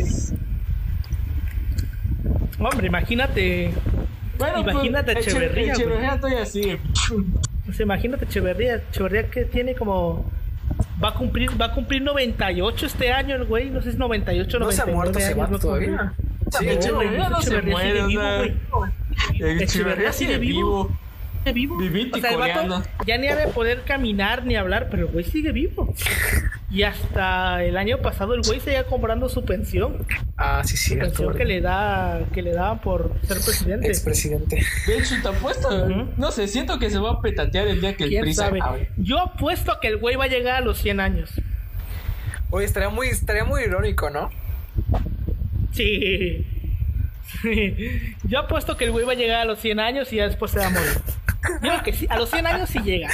Hombre, imagínate... Bueno, imagínate pues, Echeverría. Echeverría todavía así. Pues imagínate Echeverría que tiene como... Va a cumplir 98 este año el güey, no sé si 98 o 99 años. No se ha muerto ese vato todavía. Sí, Echeverría no se muere, o sea... Echeverría sigue vivo. Vivito o sea, el vato ya ni ha de poder caminar ni hablar, pero el güey sigue vivo. Y hasta el año pasado el güey seguía cobrando su pensión. Ah, sí, sí. Pensión que le daban por ser presidente. Expresidente. De hecho, te apuesto, no sé, siento que se va a petatear el día que el PRI se acabe. Yo apuesto a que el güey va a llegar a los 100 años. Oye, estaría muy irónico, ¿no? Sí. Yo apuesto que el güey va a llegar a los 100 años y ya después se va a morir. Yo que sí, a los 100 años sí llega.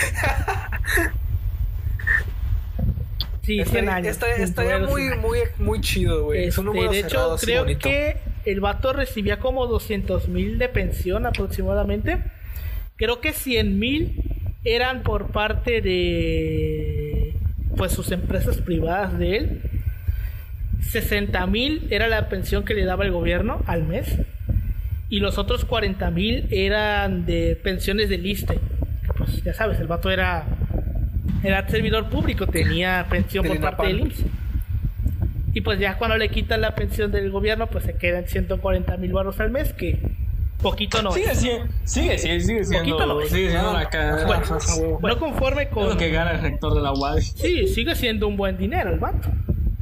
Sí, 100 años. Estaría muy chido, güey. De hecho, creo que el vato recibía como 200,000 de pensión aproximadamente. Creo que 100,000 eran por parte de pues sus empresas privadas de él. 60,000 era la pensión que le daba el gobierno al mes. Y los otros 40,000 eran de pensiones del ISSSTE. Pues ya sabes, el vato era era servidor público, tenía pensión por parte del IMSS. Y pues ya cuando le quitan la pensión del gobierno, pues se quedan 140,000 baros al mes, que poquito no sigue es. siendo Poquito no es. sigue siendo No conforme con lo que gana el rector de la UADI. Sí, sigue siendo un buen dinero el vato.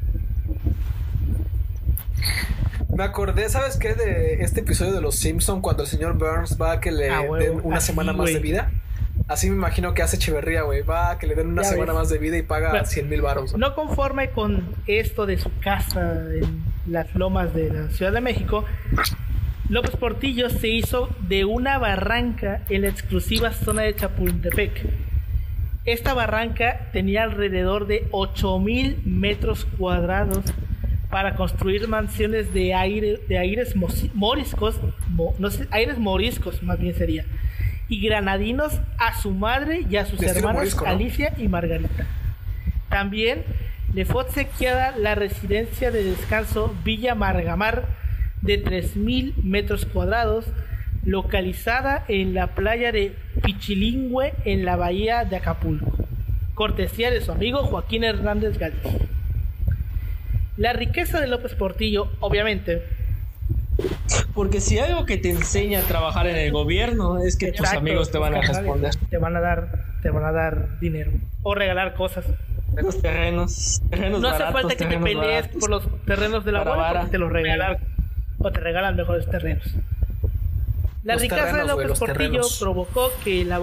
Me acordé, ¿sabes qué? De este episodio de Los Simpson cuando el señor Burns va a que le den una semana más de vida. Así me imagino que hace Echeverría, güey. Va a que le den una semana más de vida y paga 100,000 varos. No conforme con esto de su casa en las lomas de la Ciudad de México, López Portillo se hizo de una barranca en la exclusiva zona de Chapultepec. Esta barranca tenía alrededor de 8,000 metros cuadrados para construir mansiones de aires moriscos, aires moriscos más bien sería, y granadinos a su madre y a sus hermanas morisco, ¿no? Alicia y Margarita. También le fue obsequiada la residencia de descanso Villa Margamar de 3,000 metros cuadrados, localizada en la playa de Pichilingüe en la bahía de Acapulco, cortesía de su amigo Joaquín Hernández Galicia. La riqueza de López Portillo, obviamente, porque si algo que te enseña a trabajar en el gobierno es que tus amigos te van a responder, te van a dar dinero o regalar cosas. Los terrenos no baratos, hace falta que te pelees por los terrenos de la UADI, porque te los regalan o te regalan mejores terrenos. La riqueza de López Portillo provocó que un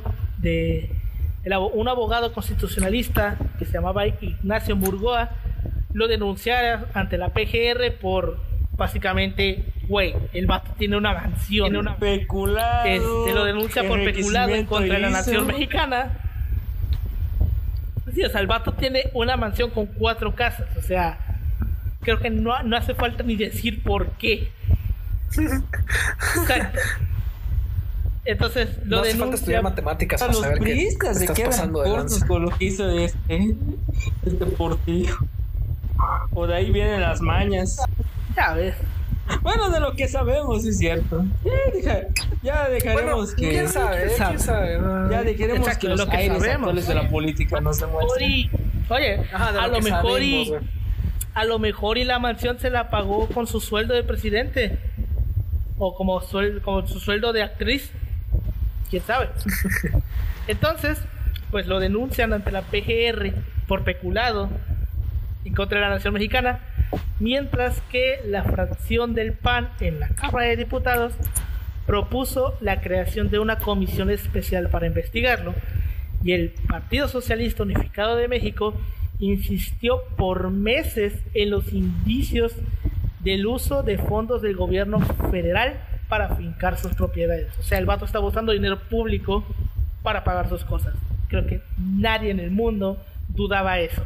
abogado constitucionalista que se llamaba Ignacio Murgoa lo denunciara ante la PGR por básicamente, güey, el vato tiene una mansión, peculado, lo denuncia por peculado en contra de la nación mexicana. Sí, o sea, el vato tiene una mansión con 4 casas, o sea, creo que no hace falta ni decir por qué. Exacto. Entonces lo no hace falta estudiar matemáticas para saber que estás pasando de lanza con lo que hizo este Portillo. O de ahí vienen las mañas. Ya ves. Bueno, de lo que sabemos, es cierto. Ya dejaremos que... ¿Quién sabe? Ya dejaremos que los aires actuales de la política nos demuestren. Oye, a lo mejor y la mansión se la pagó con su sueldo de presidente. O como su sueldo de actriz. ¿Quién sabe? Entonces, pues lo denuncian ante la PGR por peculado en contra de la nación mexicana, mientras que la fracción del PAN en la Cámara de Diputados propuso la creación de una comisión especial para investigarlo, y el Partido Socialista Unificado de México insistió por meses en los indicios del uso de fondos del gobierno federal para fincar sus propiedades. O sea, el vato estaba usando dinero público para pagar sus cosas. Creo que nadie en el mundo dudaba eso.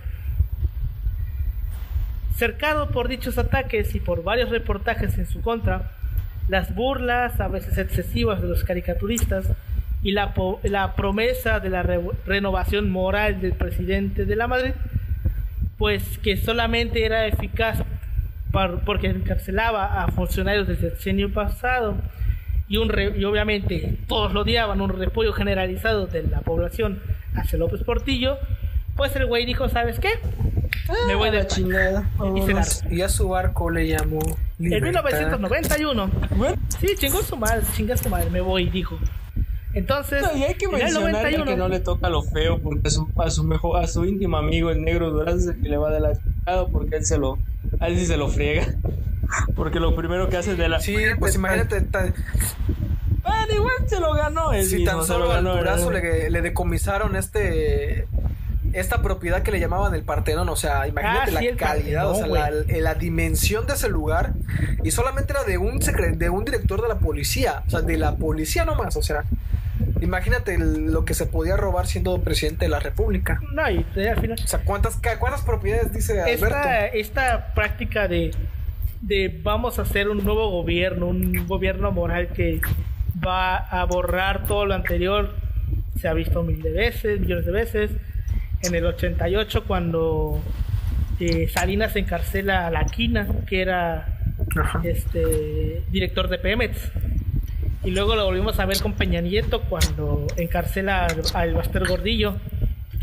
Cercado por dichos ataques y por varios reportajes en su contra, las burlas a veces excesivas de los caricaturistas y la promesa de la renovación moral del presidente de la Madrid, pues que solamente era eficaz porque encarcelaba a funcionarios del sexenio pasado y obviamente todos lo odiaban, un repollo generalizado de la población hacia López Portillo, pues el güey dijo, ¿sabes qué? Me voy de la chingada. Y a su barco le llamó Libertad. En 1991. Sí, chinga su madre, me voy, dijo. Entonces, no, y hay que mencionar que no le toca lo feo, porque a su íntimo amigo el Negro Durán es el que le va de la chingada, porque a él sí se lo friega. Porque lo primero que hace de la... Sí, pues imagínate... Bueno, igual se lo ganó él. Si tan solo al Durazo le decomisaron esta propiedad que le llamaban el Partenón, o sea, imagínate la calidad, o sea, la dimensión de ese lugar, y solamente era de un director de la policía, o sea, de la policía nomás, o sea, imagínate lo que se podía robar siendo presidente de la República. No, y al final, o sea, ¿cuántas propiedades dice Alberto? Esta práctica de vamos a hacer un nuevo gobierno, un gobierno moral que va a borrar todo lo anterior, se ha visto millones de veces. En el 88, cuando Salinas encarcela a La Quina, que era director de Pemex, y luego lo volvimos a ver con Peña Nieto cuando encarcela al Baster Gordillo,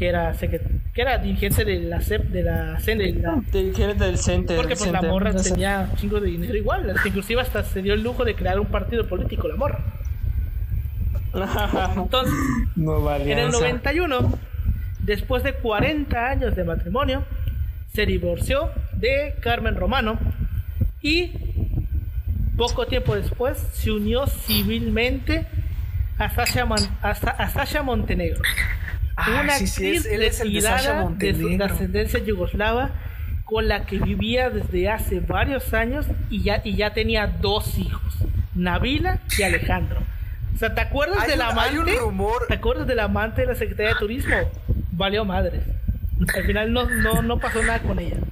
que era dirigente de la CNE, Dirigente del CENTE. porque pues la morra tenía un chingo de dinero igual, inclusive hasta se dio el lujo de crear un partido político, la morra. Entonces, en el 91, después de 40 años de matrimonio, se divorció de Carmen Romano y poco tiempo después se unió civilmente a Sasha Montenegro, una actriz retirada de su ascendencia yugoslava con la que vivía desde hace varios años y ya tenía 2 hijos, Nabila y Alejandro. O sea, ¿te acuerdas del amante? Hay un rumor. ¿Te acuerdas del amante de la Secretaría de Turismo? Valió madres. Al final no pasó nada con ella.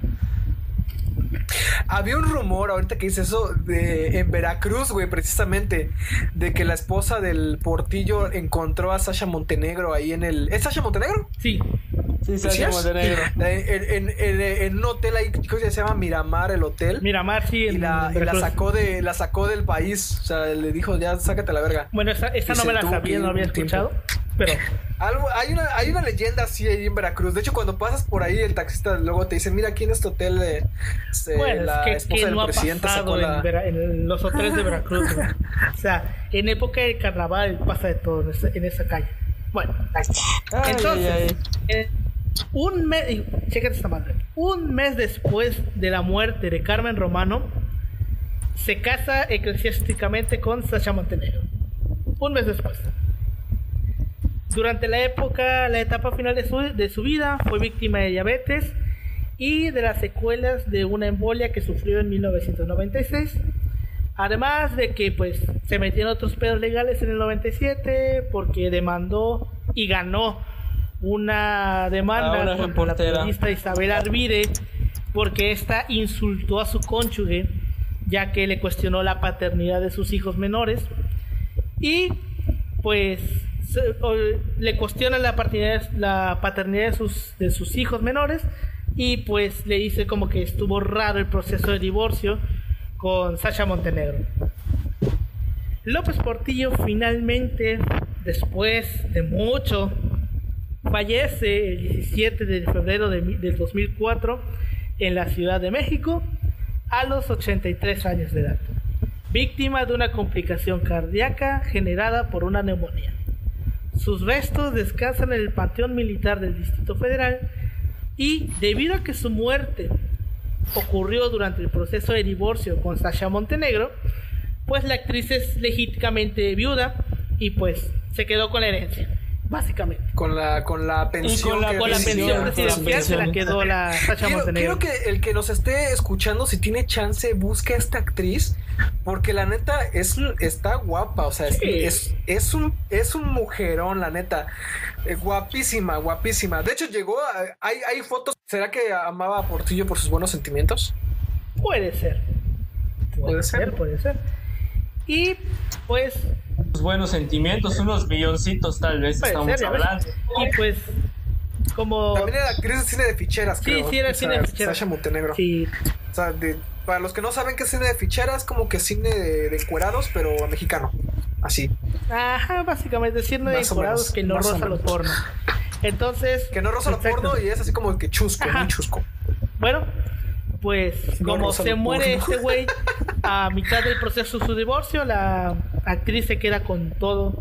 Había un rumor, ahorita que dice eso, en Veracruz, güey, precisamente, de que la esposa del Portillo encontró a Sasha Montenegro ahí en el... ¿Es Sasha Montenegro? Sí. Sí, Sasha Montenegro. En un hotel ahí, creo que se llama Miramar, el hotel. Miramar, sí. Y la sacó del país. O sea, le dijo, ya, sácate la verga. Bueno, esa no me la sabía, no había escuchado. Pero... hay una leyenda así ahí en Veracruz. De hecho, cuando pasas por ahí, el taxista luego te dice, mira, aquí en este hotel la esposa del presidente sacó en los hoteles de Veracruz, ¿no? O sea, en época de carnaval pasa de todo en esa calle. Bueno, entonces, chécate esta madre. Un mes después de la muerte de Carmen Romano, se casa eclesiásticamente con Sasha Montenegro. Un mes después. Durante la etapa final de su vida, fue víctima de diabetes y de las secuelas de una embolia que sufrió en 1996. Además de que pues se metió en otros pedos legales en el 97 porque demandó y ganó una demanda contra la periodista Isabel Arvide porque ésta insultó a su cónyuge, ya que le cuestionó la paternidad de sus hijos menores y pues le cuestiona la paternidad de sus hijos menores y pues le dice como que estuvo raro el proceso de divorcio con Sasha Montenegro. López Portillo finalmente, después de mucho, fallece el 17 de febrero del 2004 en la Ciudad de México a los 83 años de edad, víctima de una complicación cardíaca generada por una neumonía. Sus restos descansan en el Panteón Militar del Distrito Federal y debido a que su muerte ocurrió durante el proceso de divorcio con Sasha Montenegro, pues la actriz es legítimamente viuda y pues se quedó con la herencia, básicamente. Con la pensión. Con la pensión presidencial se la quedó la Sasha Montenegro. Quiero que el que nos esté escuchando, si tiene chance, busque a esta actriz, porque la neta está guapa, o sea, es un mujerón, la neta. Guapísima. De hecho, hay fotos. ¿Será que amaba a Portillo por sus buenos sentimientos? Puede ser. Y pues los buenos sentimientos, unos milloncitos tal vez estamos hablando. Y pues como también era actriz de cine de ficheras, creo. Sí, era cine de ficheras. Sasha Montenegro. Sí. O sea, para los que no saben qué es cine de ficheras, como que cine de encuerados, pero mexicano. Así. Ajá, básicamente cine de encuerados que no roza los porno. Entonces, que no roza los porno y es así como que chusco, muy chusco. Bueno, pues no, como se muere este güey a mitad del proceso de su divorcio, la actriz se queda con todo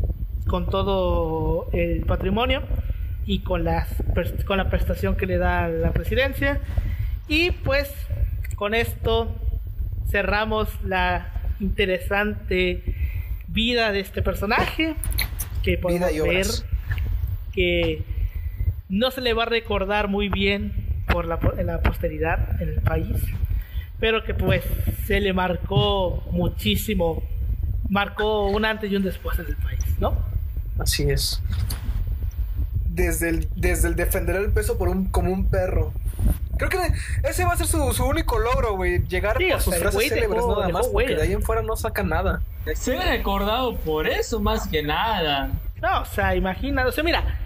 el patrimonio y con la prestación que le da la presidencia. Y pues con esto cerramos la interesante vida de este personaje, que podemos ver que no se le va a recordar muy bien en la posteridad en el país, pero que pues se le marcó muchísimo, marcó un antes y un después en el país, ¿no? Así es. Desde el defender el peso como un perro. Creo que ese va a ser su único logro, güey. Llegar por sus frases célebres nada más, porque de ahí en fuera no saca nada. Se ha recordado por eso más que nada. No, o sea, imagina, o sea, mira.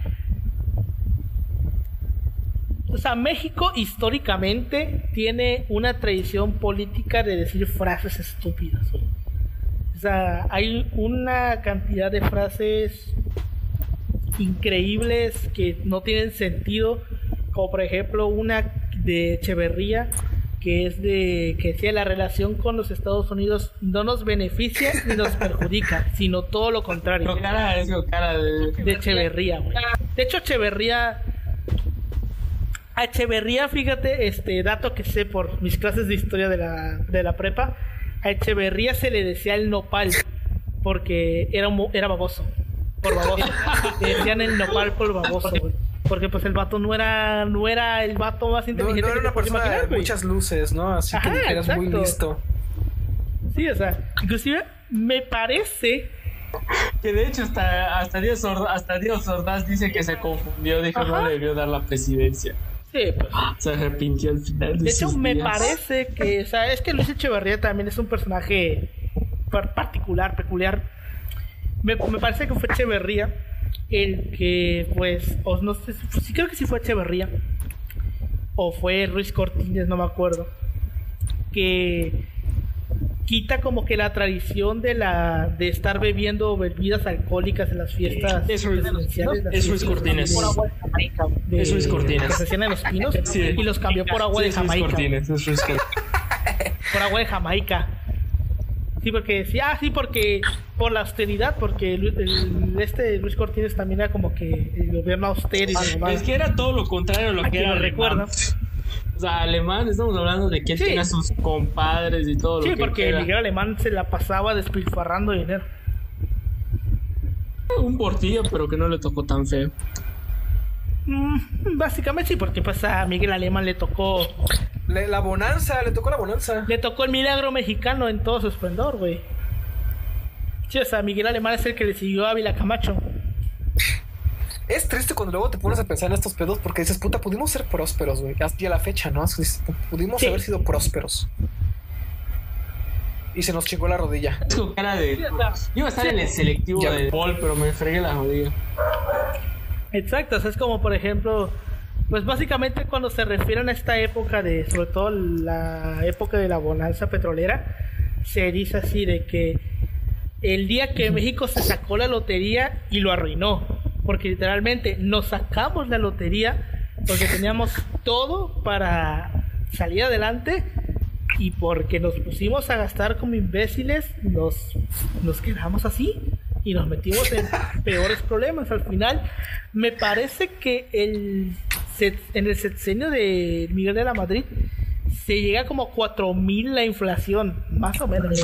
O sea, México históricamente tiene una tradición política de decir frases estúpidas, güey. O sea, hay una cantidad de frases increíbles que no tienen sentido, como por ejemplo una de Echeverría, que es que decía la relación con los Estados Unidos no nos beneficia ni nos perjudica, sino todo lo contrario. Cara de Echeverría, güey. De hecho, a Echeverría, fíjate, dato que sé por mis clases de historia de la prepa, a Echeverría se le decía el nopal porque era baboso, por baboso. Le decían el nopal por baboso, güey. Porque pues el vato no era el vato más inteligente. No era una persona de muchas luces, ¿no? Así que dijeras muy listo. Sí, o sea, inclusive me parece que de hecho hasta Díaz Ordaz dice que se confundió, dijo no le debió dar la presidencia. Sí, pues. Se arrepintió al final de hecho, me parece que, o sea, es que Luis Echeverría también es un personaje peculiar. Me parece que fue Echeverría el que, pues, o no sé, sí creo que sí fue Echeverría o fue Ruiz Cortines, no me acuerdo, que quita como que la tradición de estar bebiendo bebidas alcohólicas en las fiestas presidenciales. Es Ruiz Cortines. Es Ruiz Cortines. Que se hacían en Los Pinos, sí, y los cambió por agua de Jamaica. Es Ruiz Cortines. Por agua de Jamaica. Sí, porque por la austeridad, porque Luis Cortines también era como que el gobierno austero y demás. Es que era todo lo contrario a lo que era recuerda. O sea, Alemán, estamos hablando de que él tenía sus compadres y todo lo que sí, porque Miguel Alemán se la pasaba despilfarrando dinero. Un portillo, pero que no le tocó tan feo. Básicamente sí, porque pues a Miguel Alemán le tocó la bonanza, le tocó la bonanza. Le tocó el milagro mexicano en todo su esplendor, güey. Sí, o sea, Miguel Alemán es el que le siguió a Ávila Camacho. Es triste cuando luego te pones a pensar en estos pedos porque dices, puta, pudimos ser prósperos, güey. Hasta la fecha, ¿no? Pudimos haber sido prósperos. Y se nos chingó la rodilla. Es con cara de... Iba a estar en el selectivo de Paul, pero me fregué la rodilla. Exacto, o sea, es como por ejemplo, pues básicamente cuando se refieren a esta época sobre todo la época de la bonanza petrolera, se dice así de que el día que México se sacó la lotería y lo arruinó, porque literalmente nos sacamos la lotería porque teníamos todo para salir adelante y porque nos pusimos a gastar como imbéciles, nos quedamos así y nos metimos en peores problemas. Al final, me parece que en el sexenio de Miguel de la Madrid se llega como a 4,000 la inflación, más o menos.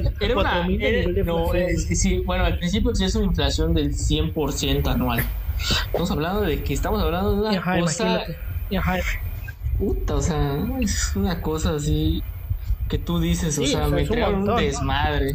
Sí, bueno, al principio sí es una inflación del 100% anual. Estamos hablando de una cosa... Puta, o sea, es una cosa así que tú dices, o sea, me crearon un desmadre.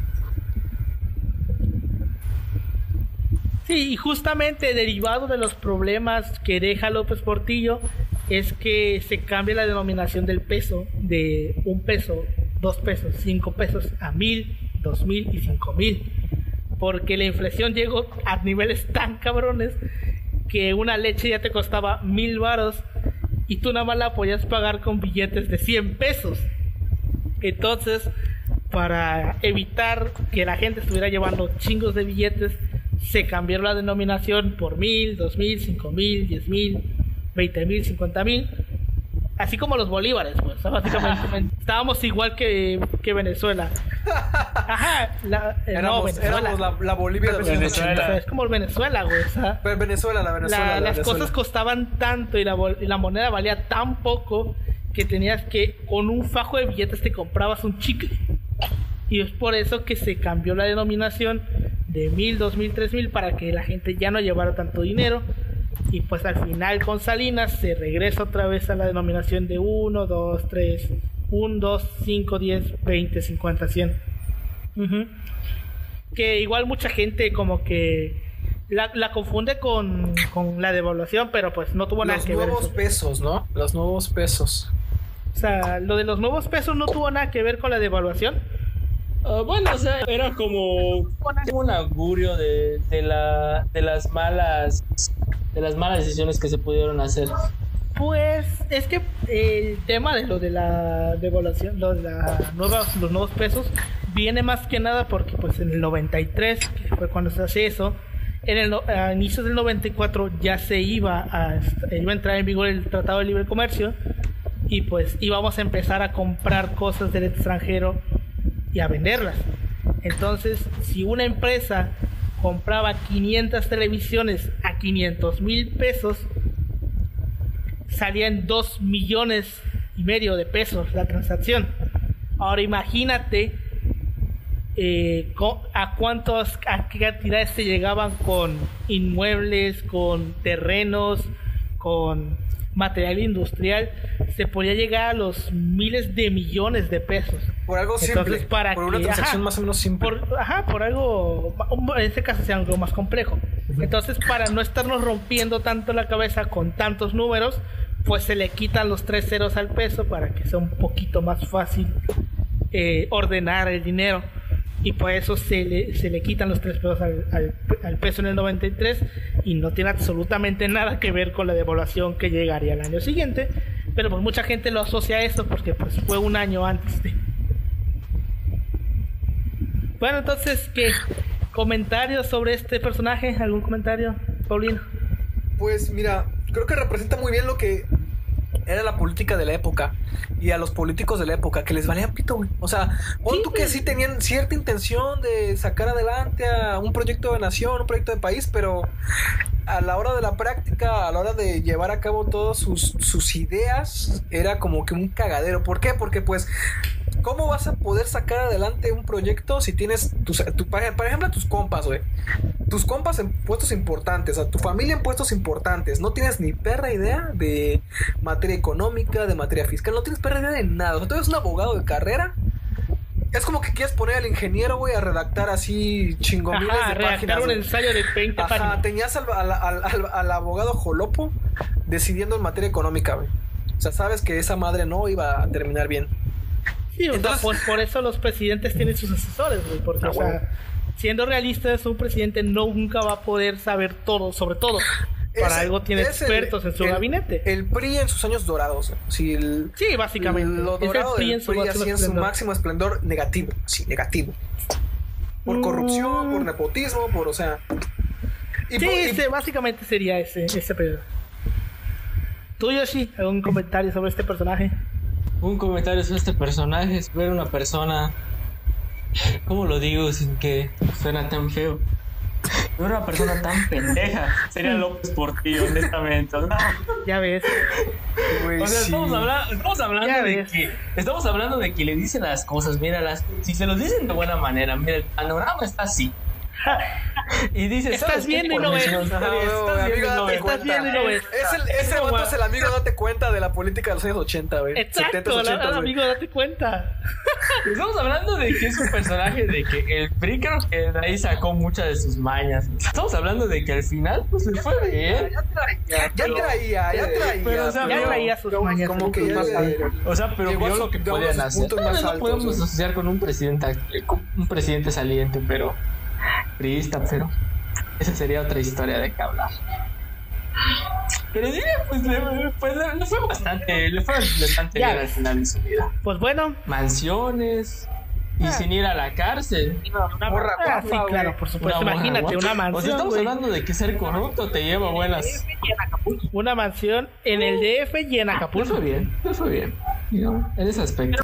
Sí, y justamente derivado de los problemas que deja López Portillo es que se cambia la denominación del peso de 1 peso, 2 pesos, 5 pesos a 1,000, 2,000 y 5,000, porque la inflación llegó a niveles tan cabrones que una leche ya te costaba 1,000 varos y tú nada más la podías pagar con billetes de 100 pesos. Entonces, para evitar que la gente estuviera llevando chingos de billetes, se cambió la denominación por 1,000, 2,000, 5,000, 10,000, 20,000, 50,000, así como los bolívares, pues. O sea, básicamente estábamos igual que Venezuela. Ajá, éramos la Bolivia de los 80. O sea, es como Venezuela, güey. O sea, las cosas costaban tanto y la moneda valía tan poco que tenías que, con un fajo de billetes te comprabas un chicle. Y es por eso que se cambió la denominación de 1,000, 2,000, 3,000 para que la gente ya no llevara tanto dinero. Y pues al final con Salinas se regresa otra vez a la denominación de 1, 2, 3, 1, 2, 5, 10, 20, 50, 100. Que igual mucha gente como que la confunde con la devaluación, pero pues no tuvo nada que ver. Los nuevos pesos, ¿no? Los nuevos pesos. O sea, lo de los nuevos pesos no tuvo nada que ver con la devaluación. Bueno, o sea, era como un augurio de las malas decisiones que se pudieron hacer. Pues es que el tema de la devaluación, los nuevos pesos, viene más que nada porque pues en el 93, que fue cuando se hace eso, A inicios del 94 ya iba a entrar en vigor el Tratado de Libre Comercio y pues íbamos a empezar a comprar cosas del extranjero y a venderlas. Entonces, si una empresa compraba 500 televisiones a 500,000 pesos, salían 2,5 millones de pesos la transacción. Ahora imagínate a qué cantidades se llegaban con inmuebles, con terrenos, con material industrial. Se podía llegar a los miles de millones de pesos por algo simple. Entonces, por una transacción más o menos simple, por algo, en este caso sea algo más complejo. Entonces, para no estarnos rompiendo tanto la cabeza con tantos números, pues se le quitan los 3 ceros al peso para que sea un poquito más fácil ordenar el dinero. Y por eso se le quitan los 3 pesos al peso en el 93 y no tiene absolutamente nada que ver con la devaluación que llegaría al año siguiente. Pero pues mucha gente lo asocia a eso porque pues fue un año antes de... Bueno, entonces, ¿qué? ¿Comentarios sobre este personaje? ¿Algún comentario, Paulino? Pues mira, creo que representa muy bien lo que era la política de la época y a los políticos de la época, que les valía pito, güey. O sea, pon tú que sí tenían cierta intención de sacar adelante a un proyecto de nación, un proyecto de país, pero a la hora de la práctica, a la hora de llevar a cabo todas sus ideas, era como que un cagadero. ¿Por qué? Porque pues, ¿cómo vas a poder sacar adelante un proyecto si tienes, por ejemplo, tus compas, güey? Tus compas en puestos importantes, a tu familia en puestos importantes. No tienes ni perra idea de materia económica, de materia fiscal. No tienes perra idea de nada. O sea, tú eres un abogado de carrera. Es como que quieres poner al ingeniero, güey, a redactar así miles de páginas. Un ensayo de 20 páginas. Tenías al abogado jolopo decidiendo en materia económica, güey. O sea, sabes que esa madre no iba a terminar bien. Sí, entonces, o sea, por eso los presidentes tienen sus asesores, güey. Porque, o sea, siendo realistas, un presidente nunca va a poder saber todo sobre todo. Para algo tiene expertos en su gabinete. El PRI en sus años dorados. Sí, básicamente. Lo dorado del PRI así en su máximo esplendor negativo. Sí, negativo. Por corrupción, por nepotismo, o sea... básicamente sería ese periodo. ¿Tú, Yoshi, algún comentario sobre este personaje? Un comentario sobre este personaje es ver una persona... ¿Cómo lo digo sin que suena tan feo? Ver una persona tan pendeja sería López Portillo, honestamente. Ya ves. O sea, estamos hablando de que le dicen las cosas, míralas. Si se los dicen de buena manera, mira, el panorama está así. Y dices, estás viendo y no ves. Estás viendo y no ves. Ese vato es el amigo, date cuenta de la política de los años 80, güey. Exacto, 70s, 80s, amigo, date cuenta. Estamos hablando de que es un personaje de que el PRI creo que de ahí sacó muchas de sus mañas. Estamos hablando de que al final pues le fue bien. Ya traía. Pero, o sea, ya traía sus mañas. Como que o sea, pero vio lo que podían hacer. No podemos asociar con un presidente saliente, pero priista, pero esa sería otra historia de que hablar. Pero pues le fue bastante bien al final de su vida. Pues bueno, mansiones y sin ir a la cárcel. Sí, claro, por supuesto. Imagínate una mansión. O sea, estamos hablando de que ser corrupto te lleva buenas. Una mansión en el DF y en Acapulco. Le fue bien. En ese aspecto.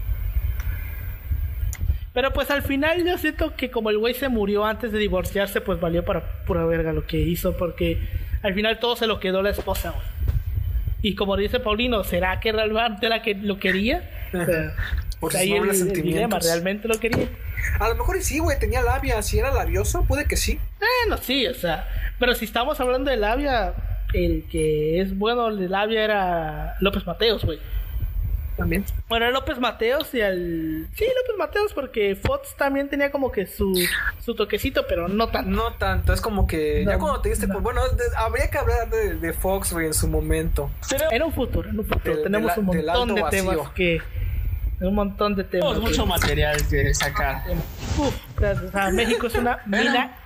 Pero pues al final yo siento que como el güey se murió antes de divorciarse, pues valió para pura verga lo que hizo, porque al final todo se lo quedó la esposa, güey. Y como dice Paulino, ¿será que realmente lo quería? O sea, por sus ahí nobles el dilema, ¿realmente lo quería? A lo mejor sí, güey, tenía labia. Si era labioso, puede que sí. No, sí, o sea, pero si estamos hablando de labia, el que es bueno de labia era López Mateos, güey. También. Bueno, López Mateos y López Mateos, porque Fox también tenía como que su toquecito, pero no tanto. No tanto, es como que ya cuando te diste, bueno, habría que hablar de Fox, güey, en su momento. Pero en un futuro tenemos un montón de temas Tenemos mucho material que sacar. O sea, México es una mina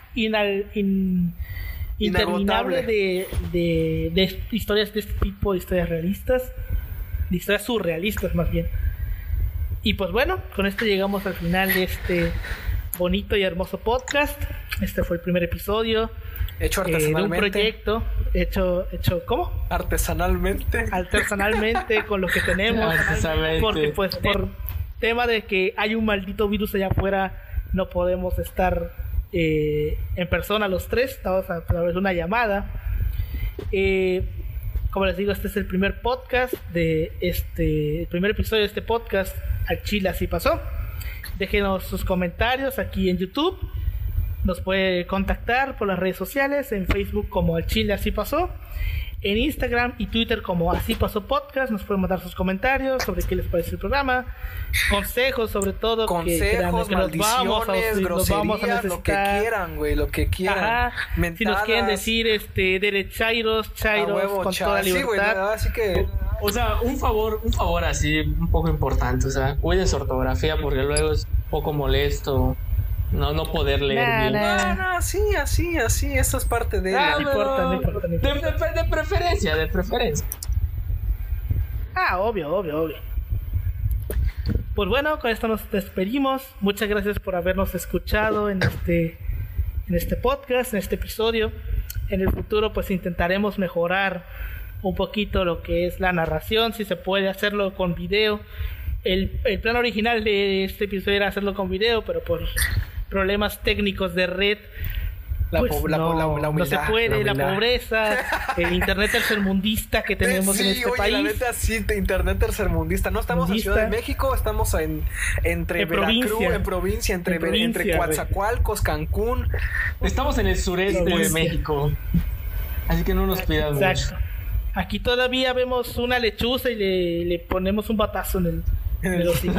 interminable de historias de este tipo, de historias realistas. De historias surrealistas más bien. Y pues bueno, con esto llegamos al final de bonito y hermoso podcast. Este fue el primer episodio Hecho de un artesanalmente. proyecto hecho ¿cómo? Artesanalmente con lo que tenemos. Artesanalmente. Porque pues por tema de que hay un maldito virus allá afuera, no podemos estar en persona los tres, estamos a través de una llamada. Como les digo, este es el primer podcast el primer episodio de este podcast. Al Chile así pasó. Déjenos sus comentarios aquí en YouTube. Nos puede contactar por las redes sociales, en Facebook como Al Chile así pasó, en Instagram y Twitter como Así Pasó Podcast. Nos pueden mandar sus comentarios sobre qué les parece el programa, consejos sobre todo, Consejos, que maldiciones, groserías, lo que quieran, güey, lo que quieran. Ajá. Si nos quieren decir derechairos, chairos, con toda libertad. Sí, güey, así que... O sea, un favor así, un poco importante. O sea, cuide su ortografía porque luego es un poco molesto no poder leer bien. No, sí, así, esto es parte de... No importa. De preferencia. Obvio. Pues bueno, con esto nos despedimos. Muchas gracias por habernos escuchado en este podcast, en este episodio. En el futuro pues intentaremos mejorar un poquito lo que es la narración, si se puede hacerlo con video. El plan original de este episodio era hacerlo con video, pero por problemas técnicos de red no se puede, la pobreza, el internet tercermundista que tenemos en este país. La neta, sí, internet tercermundista. No estamos en Ciudad de México, estamos entre Veracruz, en provincia, entre Coatzacoalcos, Cancún. Estamos en el sureste de México, así que no nos pidan mucho. Aquí todavía vemos una lechuza y le ponemos un batazo en el hocico.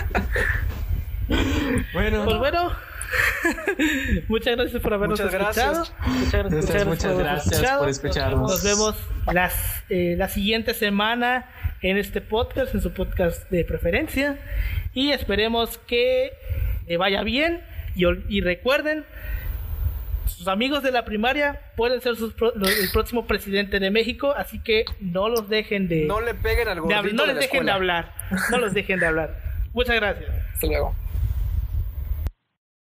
Bueno. Pues bueno. Muchas gracias por habernos escuchado. Muchas gracias por escucharnos. Nos vemos la siguiente semana en este podcast, en su podcast de preferencia. Y esperemos que le vaya bien. Y recuerden, sus amigos de la primaria pueden ser el próximo presidente de México, así que no los dejen no le peguen al gordito no les dejen de hablar. No los dejen de hablar. Muchas gracias. Hasta luego.